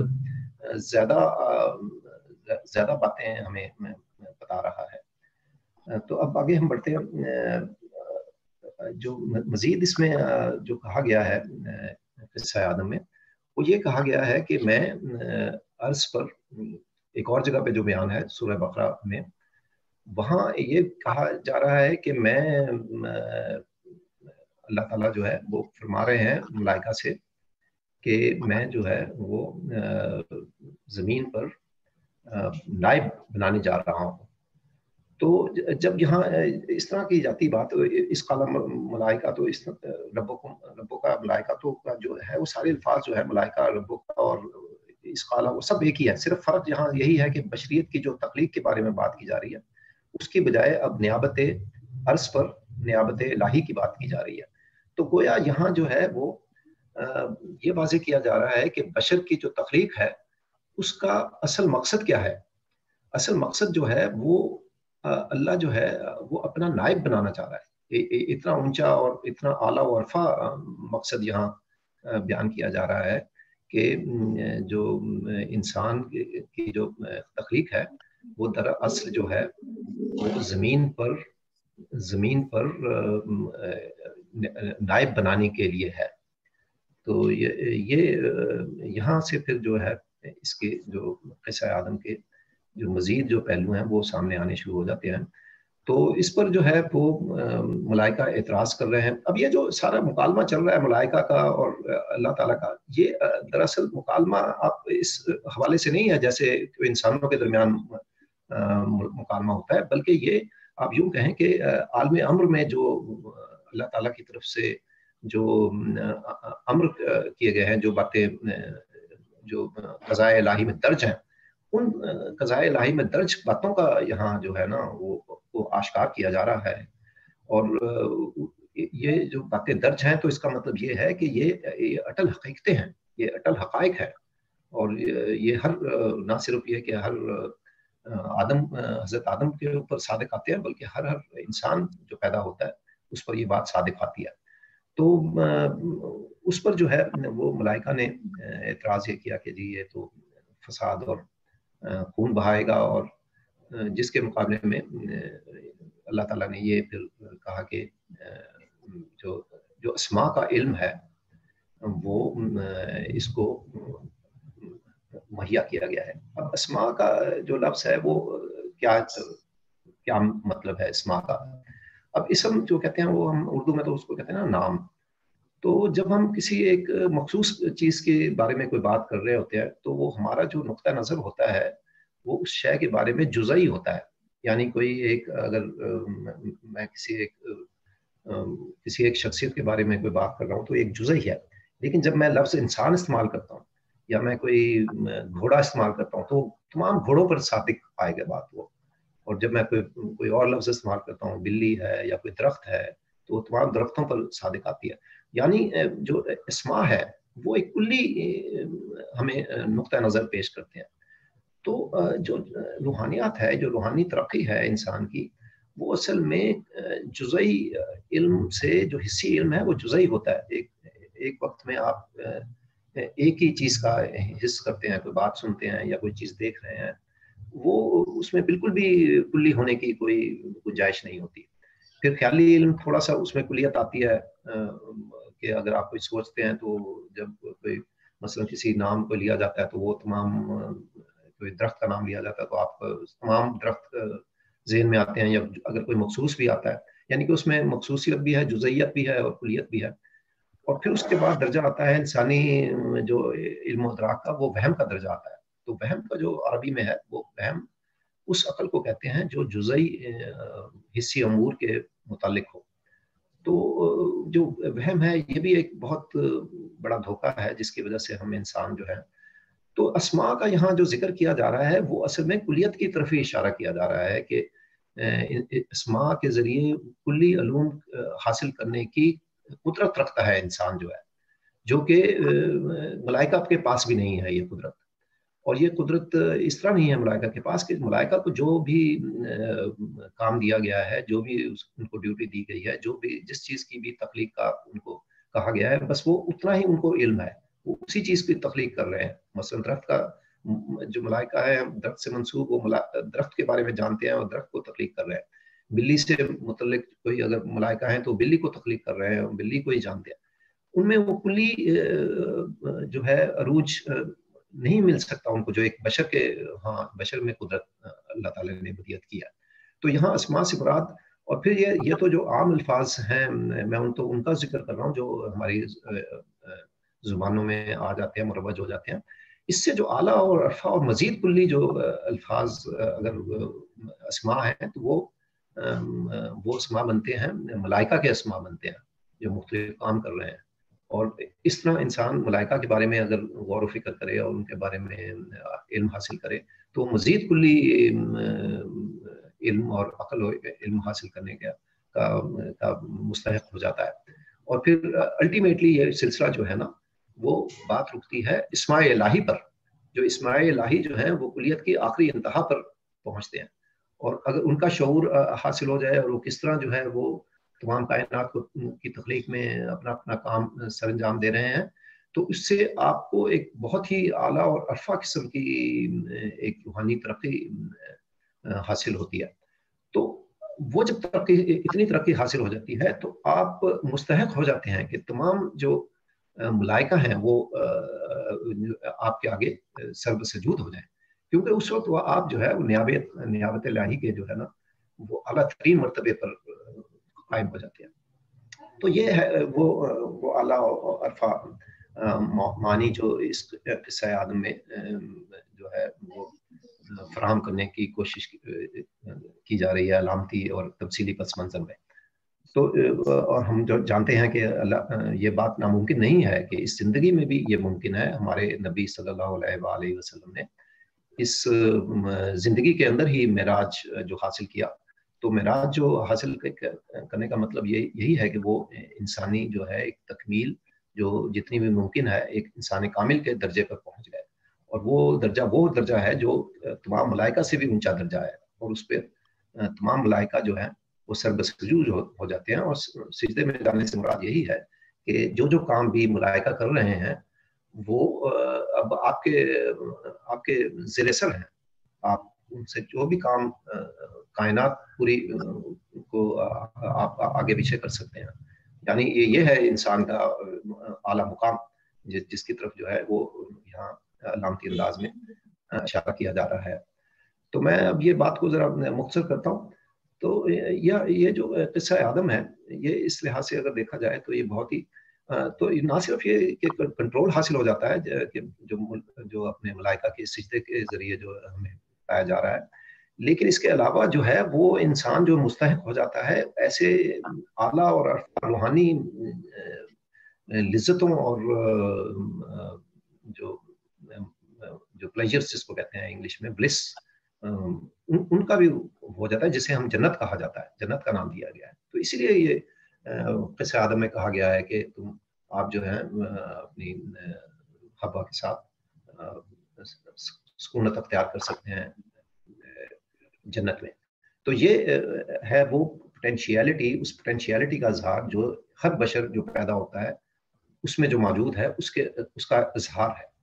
ज़्यादा बातें हमें बता रहा है। तो अब आगे हम बढ़ते हैं। जो मज़ीद इसमें जो कहा गया है क़िस्सा आदम में, वो ये कहा गया है कि मैं अर्ज़ पर, एक और जगह पे जो बयान है सूरह बकरा में, वहाँ ये कहा जा रहा है कि मैं अल्लाह ताला जो है वो फरमा रहे हैं मलाइका से कि मैं जो है वो ज़मीन पर नाइब बनाने जा रहा हूँ। तो जब यहाँ इस तरह की जाती बात, इस काला मलाइका, तो इस रब्बो का मलाइका तो का जो है वो सारे अल्फाज जो है मलाइका, रब्बो का और इस काला, वो सब एक ही है। सिर्फ फ़र्क यहाँ यही है कि बशरियत की जो तख्लीक के बारे में बात की जा रही है, उसकी बजाय अब नियाबत अर्ज़ पर नियाबत इलाही की बात की जा रही है। तो गोया यहाँ जो है वो ये वाज़े किया जा रहा है कि बशर की जो तख्लीक है उसका असल मकसद क्या है। असल मकसद जो है वो अल्लाह जो है वो अपना नाइब बनाना चाह रहा है। इतना ऊंचा और इतना आला वरफा मकसद यहाँ बयान किया जा रहा है कि जो इंसान की जो तख्लीक है वो दरअसल जो है वो ज़मीन पर नाइब बनाने के लिए है। तो ये यहाँ से फिर जो है इसके जो क़िस्सा आदम के जो मज़ीद जो पहलू हैं वो सामने आने शुरू हो जाते हैं। तो इस पर जो है वो मलाइका एतराज़ कर रहे हैं। अब ये जो सारा मुकालमा चल रहा है मलाइका का और अल्लाह ताला का, ये दरअसल मुकालमा आप इस हवाले से नहीं है जैसे इंसानों के दरमियान मुकालमा होता है, बल्कि ये आप यूँ कहें कि आलम अम्र में जो अल्लाह ताला की तरफ से जो अम्र किए गए हैं, जो बातें जो क़ज़ाए इलाही में दर्ज हैं, उन क़ज़ाए इलाही में दर्ज बातों का यहाँ जो है ना वो आश्कार किया जा रहा है। और ये जो बातें दर्ज हैं तो इसका मतलब ये है कि ये अटल हकीकतें हैं, ये अटल हक़ाइक़ है। और ये हर ना सिर्फ ये कि हर हज़रत आदम के ऊपर सादिक़ आते हैं, बल्कि हर इंसान जो पैदा होता है उस पर ये बात सादिक़ आती है। तो उस पर जो है वो मलाइका ने एतराज़ ये किया कि जी ये तो फसाद और खून बहाएगा, और जिसके मुकाबले में अल्लाह ताला ने ये फिर कहा कि जो अस्मा का इल्म है वो इसको मुहैया किया गया है। अब अस्मा का जो लफ्ज़ है वो क्या मतलब है अस्मा का। अब इसम जो कहते हैं वो हम उर्दू में तो उसको कहते हैं ना नाम। तो जब हम किसी एक मखसूस चीज़ के बारे में कोई बात कर रहे होते हैं तो वो हमारा जो नुक्ता नज़र होता है वो उस शय के बारे में जुज़ई होता है। यानी कोई एक अगर मैं किसी एक शख्सियत के बारे में कोई बात कर रहा हूँ तो एक जुज़ई है, लेकिन जब मैं लफ्ज़ इंसान इस्तेमाल करता हूँ या मैं कोई घोड़ा इस्तेमाल करता हूँ तो तमाम घोड़ों पर सादिक़ आएगा बात वो। اور جب میں کوئی اور لفظ استعمال کرتا ہوں، بلی ہے یا کوئی درخت ہے، تو تمام درختوں پر صادق آتی ہے. یعنی جو اسماء ہے وہ ایک کلی ہمیں نقطہ نظر پیش کرتے ہیں. تو جو روحانیات ہے، جو روحانی ترقی ہے انسان کی، وہ اصل میں جزئی علم سے جو حصی علم ہے وہ جزئی ہوتا ہے. ایک وقت میں آپ ایک ہی چیز کا حص کرتے ہیں، کوئی بات سنتے ہیں یا کوئی چیز دیکھ رہے ہیں، وہ اس میں بالکل بھی کلی ہونے کی کوئی گنجائش نہیں ہوتی. پھر خیالی علم تھوڑا سا اس میں کلیت آتی ہے کہ اگر آپ کوئی سوچتے ہیں تو جب کوئی مثلا کسی نام کو لیا جاتا ہے تو وہ تمام، کوئی درخت کا نام لیا جاتا ہے تو آپ تمام درخت ذہن میں آتے ہیں، یا اگر کوئی مخصوص بھی آتا ہے، یعنی کہ اس میں مخصوصیت بھی ہے، جزئیت بھی ہے اور کلیت بھی ہے. اور پھر اس کے بعد درجہ آتا ہے انسانی جو علم و ادراک کا، وہ وہم کا درجہ آتا ہے. تو وہم کا جو عربی میں ہے، وہ وہم اس عقل کو کہتے ہیں جو جزئی حصی امور کے متعلق ہو. تو جو وہم ہے یہ بھی ایک بہت بڑا دھوکہ ہے جس کی وجہ سے ہم انسان جو ہے. تو اسماء کا یہاں جو ذکر کیا جا رہا ہے وہ اصل میں کلیت کی طرف ہی اشارہ کیا جا رہا ہے کہ اسماء کے ذریعے کلی علوم حاصل کرنے کی قدرت رکھتا ہے انسان جو ہے، جو کہ ملائکہ کے پاس بھی نہیں ہے یہ قدرت. اور یہ قدرت اس طرح نہیں ہے ملائکہ کے پاس کہ ملائکہ کو جو بھی کام دیا گیا ہے، جو بھی ان کو ڈیوٹی دی گئی ہے، جو بھی جس چیز کی بھی تخلیق کا ان کو کہا گیا ہے، بس وہ اتنا ہی ان کو علم ہے، وہ اسی چیز کی تخلیق کر رہے ہیں. مثلا درخت کا جو ملائکہ ہے، درخت سے منسوب، وہ درخت کے بارے میں جانتے ہیں اور درخت کو تخلیق کر رہے ہیں. بلی سے متعلق کوئی اگر ملائکہ ہیں تو بلی کو تخلیق کر رہے ہیں، بلی کو ہی جانتے ہیں. ان میں وہ کلی جو ہے عروج نہیں مل سکتا ان کو، جو ایک بشر کے بشر میں قدرت اللہ تعالیٰ نے بدیت کیا. تو یہاں اسماء سے مراد، اور پھر یہ تو جو عام الفاظ ہیں میں ان کا ذکر کر رہا ہوں جو ہماری زبانوں میں آ جاتے ہیں، مروج ہو جاتے ہیں. اس سے جو اعلیٰ اور ارفع اور مزید کلی جو الفاظ اگر اسماء ہیں تو وہ اسماء بنتے ہیں، ملائکہ کے اسماء بنتے ہیں جو مختلف کام کر رہے ہیں. اور اس طرح انسان ملائکہ کے بارے میں اگر غور و فکر کرے اور ان کے بارے میں علم حاصل کرے تو مزید کلی علم اور عقل و علم حاصل کرنے کا مستحق ہو جاتا ہے. اور پھر الٹیمیٹلی یہ سلسلہ جو ہے نا، وہ بات رکتی ہے اسماء الہی پر. جو اسماء الہی جو ہیں وہ کلیت کی آخری انتہا پر پہنچتے ہیں، اور اگر ان کا شعور حاصل ہو جائے اور وہ کس طرح جو ہے وہ تمام کائنات کی تخلیق میں اپنا اپنا کام سر انجام دے رہے ہیں، تو اس سے آپ کو ایک بہت ہی اعلیٰ اور عرفہ قسم کی ایک روحانی ترقی حاصل ہوتی ہے. تو وہ جب اتنی ترقی حاصل ہو جاتی ہے تو آپ مستحق ہو جاتے ہیں کہ تمام جو ملائکہ ہیں وہ آپ کے آگے سر سجود ہو جائیں، کیونکہ اس وقت وہ آپ جو ہے وہ نیابت الہی کے جو ہے نا وہ اعلیٰ ترین مرتبے پر قائم ہو جاتے ہیں. تو یہ ہے وہ اعلیٰ عرفہ معنی جو اس قصہ آدم میں جو ہے وہ فراہم کرنے کی کوشش کی جا رہی ہے علامتی اور تفصیلی پس منظر میں. تو اور ہم جو جانتے ہیں کہ یہ بات ناممکن نہیں ہے کہ اس زندگی میں بھی یہ ممکن ہے. ہمارے نبی صلی اللہ علیہ وآلہ وسلم نے اس زندگی کے اندر ہی معراج جو حاصل کیا. تو معراج جو حاصل کرنے کا مطلب یہی ہے کہ وہ انسانی جو ہے ایک تکمیل جو جتنی بھی ممکن ہے ایک انسان کامل کے درجے پر پہنچ گئے. اور وہ درجہ ہے جو تمام ملائکہ سے بھی اونچا درجہ ہے، اور اس پہ تمام ملائکہ جو ہیں وہ سر بسجود ہو جاتے ہیں. اور سجدے میں جانے سے مراد یہی ہے کہ جو کام بھی ملائکہ کر رہے ہیں وہ اب آپ کے زیر اثر ہیں. آپ ان سے جو بھی کام کائنات پوری کو آپ آگے پیچھے کر سکتے ہیں. یعنی یہ ہے انسان کا اعلیٰ مقام جس کی طرف جو ہے وہ یہاں علامتی انداز میں اشارہ کیا جا رہا ہے. تو میں اب یہ بات کو ذرا مختصر کرتا ہوں. تو یہ جو قصہ آدم ہے، یہ اس لحاظ سے اگر دیکھا جائے تو یہ بہت ہی تو نہ صرف یہ کہ کنٹرول حاصل ہو جاتا ہے کہ جو اپنے ملائکہ کے سجدے کے ذریعے جو ہمیں پایا جا رہا ہے، لیکن اس کے علاوہ جو ہے وہ انسان جو مستحق ہو جاتا ہے ایسے اعلیٰ اور روحانی لذتوں اور جو پلیجرز جس کو کہتے ہیں انگلش میں بلس، उनका भी हो जाता है, जिसे हम जन्नत कहा जाता है, जन्नत का नाम दिया गया है। तो इसीलिए ये क़िस्से आदम में कहा गया है कि आप जो है अपनी हवा के साथ सुकूनत अख्तियार कर सकते हैं जन्नत में। तो ये है वो पोटेंशियलिटी, उस पोटेंशियलिटी का इजहार जो हर बशर जो पैदा होता है उसमें जो मौजूद है, उसका इजहार है।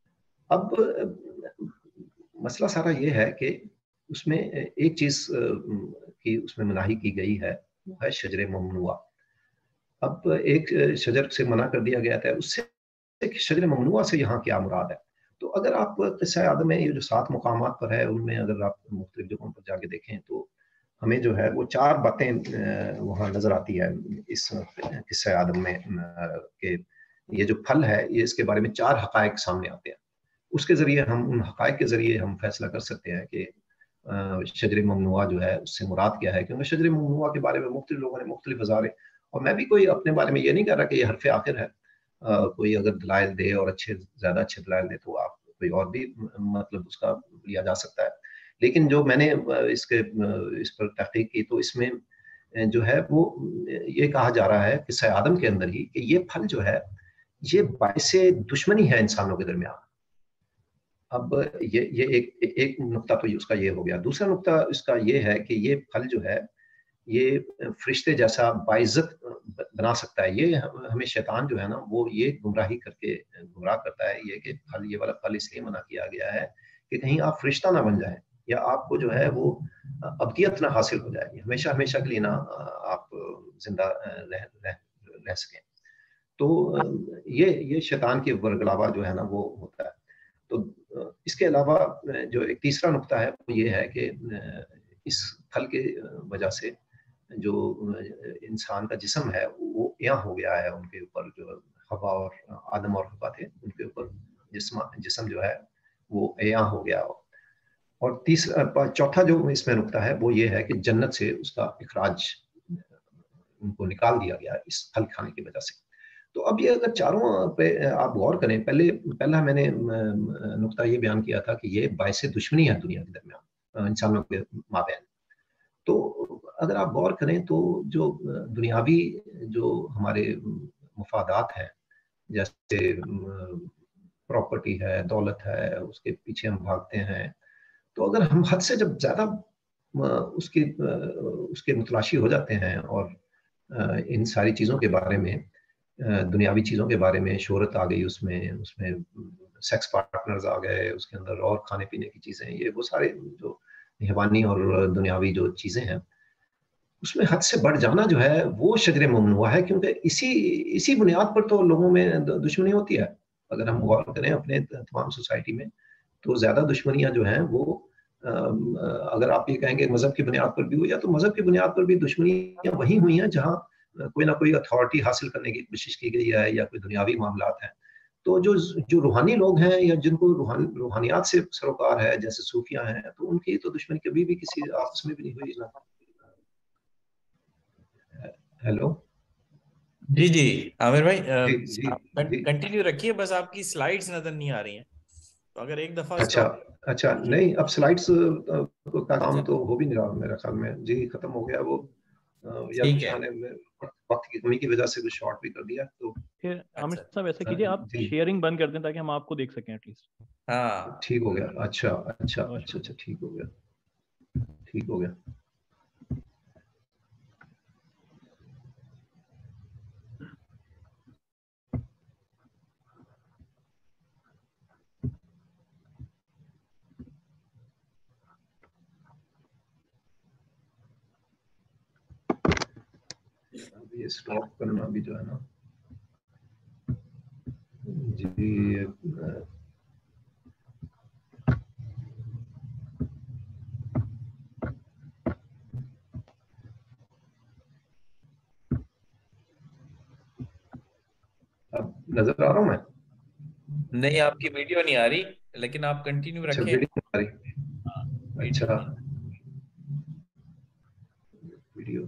अब मसला सारा ये है कि उसमें एक चीज की उसमें मनाही की गई है, वो है शजर ममनुआ। अब एक शजर से मना कर दिया गया था, उससे शजर ममनुआ से यहाँ क्या मुराद है? तो अगर आप क़िस्सा आदम में ये जो 7 मुकामात पर है, उनमें अगर आप मुख्तलिफ जगहों पर जाके देखें तो हमें जो है वो 4 बातें वहाँ नजर आती है इस क़िस्सा आदम में कि ये जो फल है, ये इसके बारे में 4 हक़ाइक़ सामने आते हैं। उसके ज़रिए हम उन हक़ाइक़ के ज़रिए हम फैसला कर सकते हैं कि शजर ममनुआ जो है उससे मुराद क्या है, क्योंकि शजर ममनुआ के बारे में मुख्तलिफ लोगों ने मुख्तलिफ वज़ारे, और मैं भी कोई अपने बारे में ये नहीं कह रहा कि ये हरफ़ आखिर है। कोई अगर दलाइल दे और ज़्यादा अच्छे दलाइल दे तो आप कोई और भी मतलब उसका लिया जा सकता है। लेकिन जो मैंने इस पर तहक़ीक़ की तो इसमें जो है वो ये कहा जा रहा है क़िस्सा आदम के अंदर ही कि ये फल जो है ये बाइसे दुश्मनी है इंसानों के दरमियान। अब ये एक नुक्ता तो उसका ये हो गया। दूसरा नुक्ता इसका ये है कि ये फल जो है ये फरिश्ते जैसा बाइज्जत बना सकता है। ये हमें शैतान जो है ना वो ये गुमराही करके गुमराह करता है, ये कि फल, ये वाला फल इसलिए मना किया गया है कि कहीं आप फरिश्ता ना बन जाएं या आपको जो है वो अब्दियत ना हासिल हो जाए, हमेशा हमेशा के लिए ना आप जिंदा रह सकें। तो ये शैतान के वर्गलावा जो है ना वो होता है। तो इसके अलावा जो एक तीसरा नुक्ता है वो ये है कि इस फल के वजह से जो इंसान का जिस्म है वो यहाँ हो गया है, उनके ऊपर जो हवा और आदम और हवा थे उनके ऊपर जिस्म जो है वो यहाँ हो गया। और चौथा जो इसमें नुक्ता है वो ये है कि जन्नत से उसका इखराज उनको निकाल दिया गया इस फल खाने की वजह से। तो अब ये अगर चारों पे आप गौर करें, पहला मैंने नुक्ता ये बयान किया था कि ये बाइसे दुश्मनी है दुनिया के दरमियान, इंसानों के माबैन। तो अगर आप गौर करें तो जो दुनियावी जो हमारे मुफादात हैं, जैसे प्रॉपर्टी है, दौलत है, उसके पीछे हम भागते हैं, तो अगर हम हद से जब ज़्यादा उसके मुतलाशी हो जाते हैं और इन सारी चीज़ों के बारे में, दुनियावी चीज़ों के बारे में, शोहरत आ गई उसमें सेक्स पार्टनर्स आ गए उसके अंदर, और खाने पीने की चीज़ें, ये वो सारे जो हैवानी और दुनियावी जो चीज़ें हैं उसमें हद से बढ़ जाना जो है वो शजर ममनुआ है, क्योंकि इसी बुनियाद पर तो लोगों में दुश्मनी होती है। अगर हम गौर करें अपने तमाम सोसाइटी में तो ज़्यादा दुश्मनियाँ जो हैं वो अगर आप ये कहेंगे मज़हब की बुनियाद पर भी हुई है, तो मज़हब की बुनियाद पर भी दुश्मनियाँ वहीं हुई हैं जहाँ कोई ना कोई अथॉरिटी हासिल करने की कोशिश की गई है या कोई दुनियावी मामलात हैं। तो जो रूहानी लोग हैं या जिनको रूहानियात से सरोकार है, जैसे सूफियाँ हैं, तो उनकी तो दुश्मनी कभी भी किसी आपस में भी नहीं हुई ना। हेलो जी जी आमिर भाई, जी कंटिन्यू रखिए, बस आपकी स्लाइड्स नजर नहीं आ रही हैं, तो अगर एक दफा अच्छा नहीं, अब स्लाइड्स का काम तो हो भी नहीं रहा मेरे ख्याल में जी, खत्म हो गया वो, या कुछ मैंने वक्त की कमी की वजह से कुछ शॉर्ट भी कर दिया। तो फिर आमिर साहब ऐसा कीजिए, आप शेयरिंग बंद कर दें ताकि हम आपको देख सकें एटलीस्ट। हाँ ठीक हो गया। अच्छा ठीक हो गया। ये स्टॉप करना भी जो है ना जी, अब नजर आ रहा हूँ मैं? नहीं, आपकी वीडियो नहीं आ रही, लेकिन आप कंटिन्यू अच्छा, रखें। वीडियो आ रही? अच्छा, वीडियो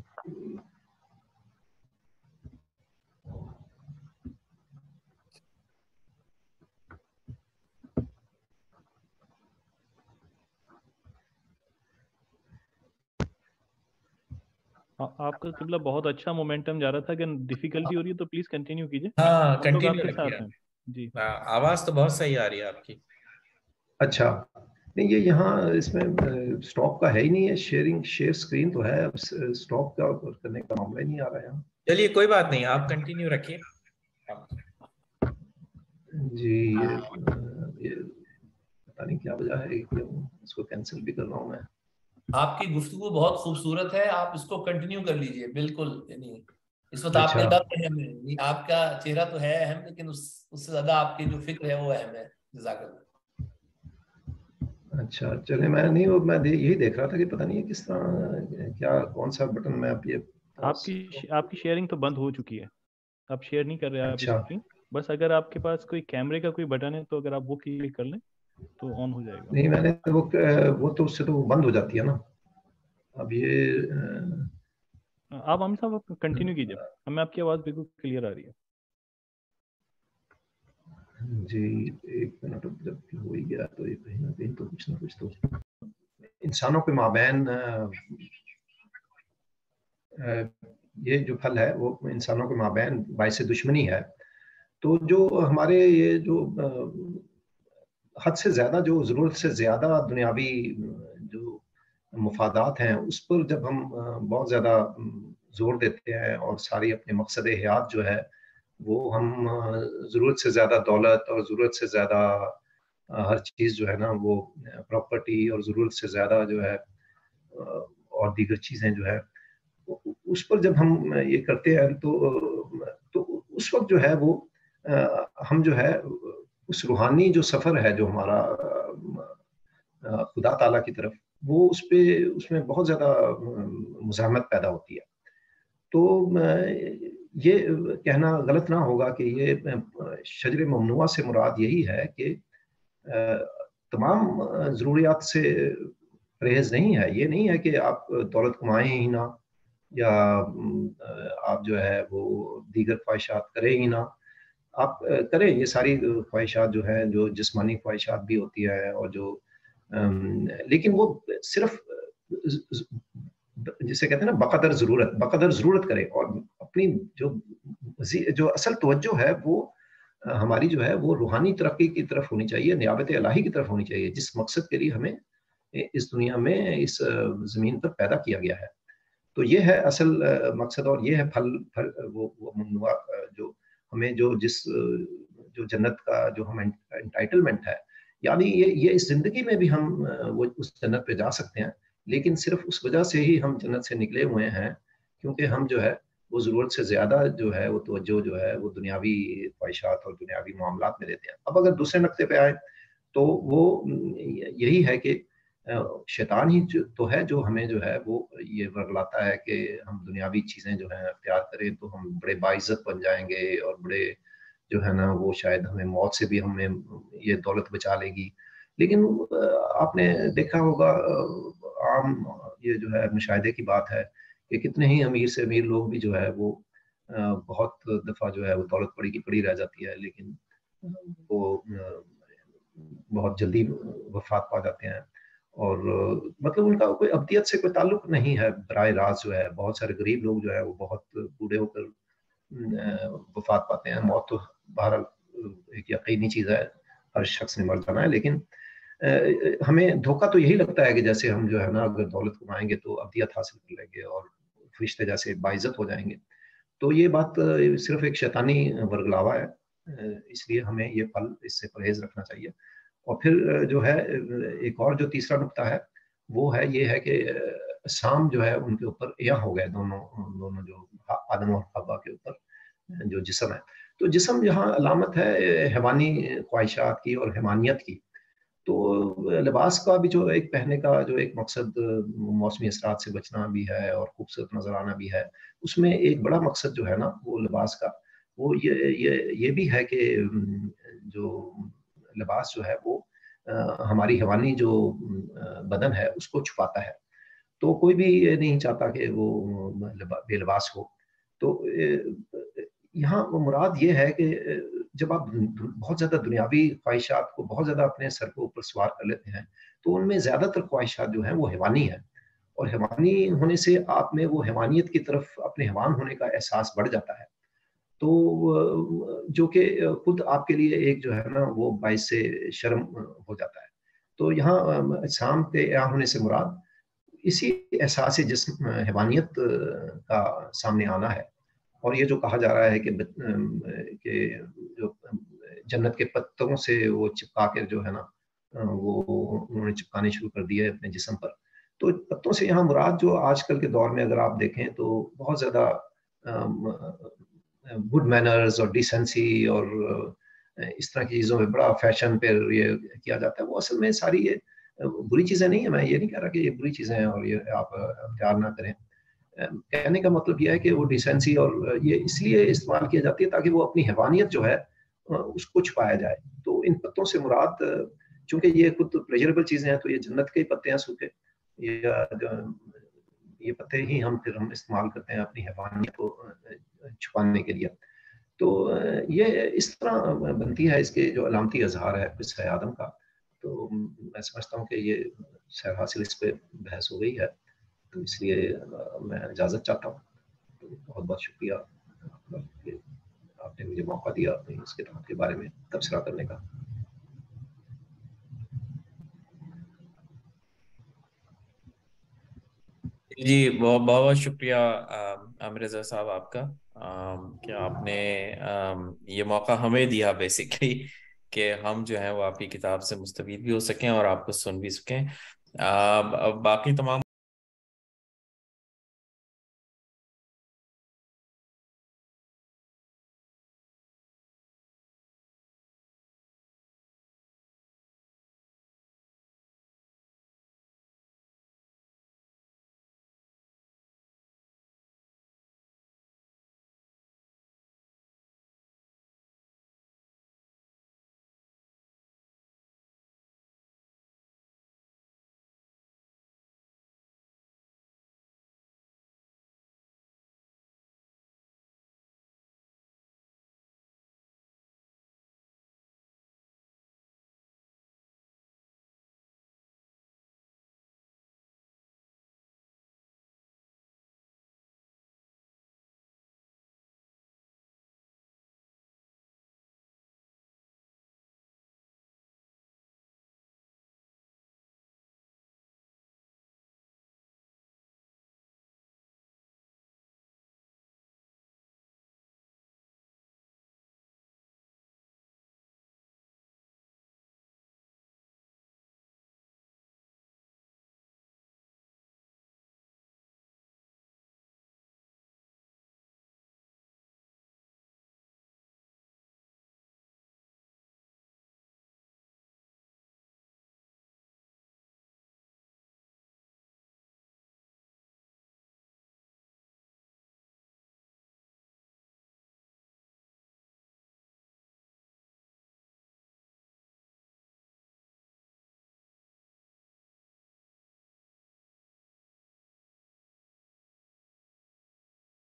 आपका किबला बहुत अच्छा मोमेंटम जा रहा था, अगर डिफिकल्टी हो रही है तो प्लीज कंटिन्यू कीजिए। हाँ हम लोग कंटिन्यू आपके रखिए। साथ हैं जी। आवाज तो बहुत सही आ रही है आपकी। अच्छा, नहीं ये यहाँ इसमें स्टॉप का है ही नहीं है, शेयर स्क्रीन तो है, अब स्टॉप का करने का मामला ही नहीं आ रहा है यहाँ। चलिए कोई बात नहीं, आप कंटिन्यू रखिए। जी ये पता नहीं क्या वजह है, इसको कैंसिल भी कर रहा हूँ मैं। आपकी गुफ्तगू बहुत खूबसूरत है, आप इसको कंटिन्यू कर लीजिए बिल्कुल। यानी इस वक्त अच्छा। आपके लफ्ज़ अहम है, आपका चेहरा तो है अहम, लेकिन उससे ज्यादा आपकी जो फिक्र है वो अहम है। जज़ाकल्लाह। अच्छा चले, मैं नहीं वो मैं यही देख रहा था कि पता नहीं है किस तरह क्या कौन सा बटन मैं अब ये आपकी शेयरिंग तो बंद हो चुकी है, आप शेयर नहीं कर रहे हैं आप अच्छा। स्क्रीन। बस अगर आपके पास कोई कैमरे का कोई बटन है तो अगर आप वो क्लिक कर लें तो ऑन हो जाएगा। नहीं मैंने वो तो उससे तो बंद हो जाती है ना। अब ये आप आमिर साहब कंटिन्यू कीजिए, हमें आपकी आवाज़ बिल्कुल क्लियर आ रही है। जी एक मिनट, जब हो ही गया तो ये कहीं ना कहीं तो कुछ ना कुछ तो इंसानों के माबैन ये जो फल है वो इंसानों के माबैन बाइस दुश्मनी है। तो जो हमारे ये जो हद से ज़्यादा जो ज़रूरत से ज़्यादा दुनियावी जो मुफादात हैं उस पर जब हम बहुत ज़्यादा जोर देते हैं और सारी अपने मकसद हयात जो है वो हम ज़रूरत से ज़्यादा दौलत और ज़रूरत से ज़्यादा हर चीज़ जो है ना वो प्रॉपर्टी और ज़रूरत से ज़्यादा जो है और दीगर चीज़ें जो है उस पर जब हम ये करते हैं तो उस वक्त जो है वो हम जो है उस रूहानी जो सफ़र है जो हमारा खुदा ताला की तरफ, वो उसमें बहुत ज़्यादा मुज़ाहमत पैदा होती है। तो ये कहना गलत ना होगा कि ये शजर ममनुआ से मुराद यही है कि तमाम ज़रूरियात से परहेज़ नहीं है। ये नहीं है कि आप दौलत कमाएं ही ना या आप जो है वो दीगर ख्वाहिशात करें ही ना। आप करें, ये सारी ख्वाहिशात जो हैं जो जिस्मानी ख्वाहिशात भी होती है और जो लेकिन वो सिर्फ जिसे कहते हैं ना बकदर ज़रूरत करें और अपनी जो असल तवज्जो है वो हमारी जो है वो रूहानी तरक्की की तरफ होनी चाहिए, नियाबत इलाही की तरफ होनी चाहिए, जिस मकसद के लिए हमें इस दुनिया में इस ज़मीन पर पैदा किया गया है। तो ये है असल मकसद और ये है फल वो ममनुआ जो हमें जो जन्नत का जो हम एंटाइटलमेंट है, यानी ये इस ज़िंदगी में भी हम वो उस जन्नत पे जा सकते हैं, लेकिन सिर्फ उस वजह से ही हम जन्नत से निकले हुए हैं क्योंकि हम जो है वो ज़रूरत से ज़्यादा जो है वो तवज्जो जो है वो दुनियावी ख्वाहिशात और दुनियावी मामलात में देते हैं। अब अगर दूसरे नक्ते पे आए तो वो यही है कि शैतान ही तो है जो हमें जो है वो ये वर्गलाता है कि हम दुनियावी चीज़ें जो है अख्तियार करें तो हम बड़े बाइज़्ज़त बन जाएंगे और बड़े जो है ना वो शायद हमें मौत से भी हमें ये दौलत बचा लेगी। लेकिन आपने देखा होगा आम ये जो है मुशाहिदे की बात है कि कितने ही अमीर से अमीर लोग भी जो है वो बहुत दफ़ा जो है वो दौलत पड़ी की पड़ी रह जाती है, लेकिन वो बहुत जल्दी वफात पा जाते हैं और मतलब उनका कोई अब्दियत से कोई ताल्लुक नहीं है। बराह रास्त जो है बहुत सारे गरीब लोग जो है वो बहुत बूढ़े होकर वफात पाते हैं। मौत तो बहरहाल एक यकीनी चीज़ है, हर शख्स ने मर जाना है, लेकिन हमें धोखा तो यही लगता है कि जैसे हम जो है ना अगर दौलत कमाएंगे तो अब्दियत हासिल कर लेंगे और फरिश्ते जैसे बाइज़्ज़त हो जाएंगे। तो ये बात सिर्फ एक शैतानी वर्गलावा है, इसलिए हमें ये फल इससे परहेज़ रखना चाहिए। और फिर जो है एक और जो तीसरा नुक्ता है वो है ये है कि साम जो है उनके ऊपर यह हो गए दोनों जो आदम और हव्वा के ऊपर जो जिस्म है, तो जिस्म यहाँ अलामत है हैवानी ख्वाहिशात की और हैवानियत की। तो लिबास का भी जो एक पहनने का जो एक मकसद मौसमी असरात से बचना भी है और खूबसूरत नजर आना भी है, उसमें एक बड़ा मकसद जो है ना वो लिबास का वो ये भी है कि जो लिबास जो है वो हमारी हैवानी जो बदन है उसको छुपाता है। तो कोई भी ये नहीं चाहता कि वो बेलिबास हो। तो यहाँ वो मुराद ये है कि जब आप बहुत ज़्यादा दुनियावी ख्वाहिशात को बहुत ज़्यादा अपने सर के ऊपर सवार कर लेते हैं तो उनमें ज़्यादातर ख्वाहिशात जो हैं वो हैवानी है اور حیوانی ہونے سے آپ میں وہ حیوانیت کی طرف اپنے حیوان ہونے کا احساس بڑھ جاتا ہے، تو جو کہ خود آپ کے لیے ایک جو ہے نا وہ باعث سے شرم ہو جاتا ہے۔ تو یہاں اجسام کے عیاں ہونے سے مراد اسی احساس جسم حیوانیت کا سامنے آنا ہے۔ اور یہ جو کہا جا رہا ہے کہ جو جنت کے پتوں سے وہ چپکا کے جو ہے نا وہ انہوں نے چپکانے شروع کر دیے اپنے جسم پر، تو پتوں سے یہاں مراد جو آج کل کے دور میں اگر آپ دیکھیں تو بہت زیادہ گڈ مینرز اور ڈیسنسی اور اس طرح کی چیزوں میں بڑا فیشن پہ یہ کیا جاتا ہے، وہ اصل میں ساری یہ بری چیزیں نہیں ہیں۔ میں یہ نہیں کہہ رہا کہ یہ بری چیزیں ہیں اور یہ آپ اختیار نہ کریں، کہنے کا مطلب یہ ہے کہ وہ ڈیسنسی اور یہ اس لیے استعمال کیا جاتی ہے تاکہ وہ اپنی حیوانیت جو ہے اس کو چھپایا جائے۔ تو ان پتوں سے مراد چونکہ یہ خود پلیجریبل چیزیں ہیں، تو یہ جنت کے پتے ہیں سوکھے، یہ پتے ہی ہم استعمال کرتے ہیں اپنی حیوانیت کو چھپانے کے لیے۔ تو یہ اس طرح بنتی ہے اس کے جو علامتی اظہار ہے قصہ آدم کا۔ تو میں سمجھتا ہوں کہ یہ سیر حاصل اس پہ بحث ہو گئی ہے، تو اس لیے میں اجازت چاہتا ہوں۔ تو بہت بہت شکریہ کہ آپ نے مجھے موقع دیا اپنی اس کتاب کے بارے میں تبصرہ کرنے کا۔ جی بہت بہت شکریہ عامر رضا صاحب آپ کا کہ آپ نے یہ موقع ہمیں دیا بیسکلی کہ ہم جو ہے وہ آپ کی کتاب سے مستفید بھی ہو سکیں اور آپ کو سن بھی سکیں۔ باقی تمام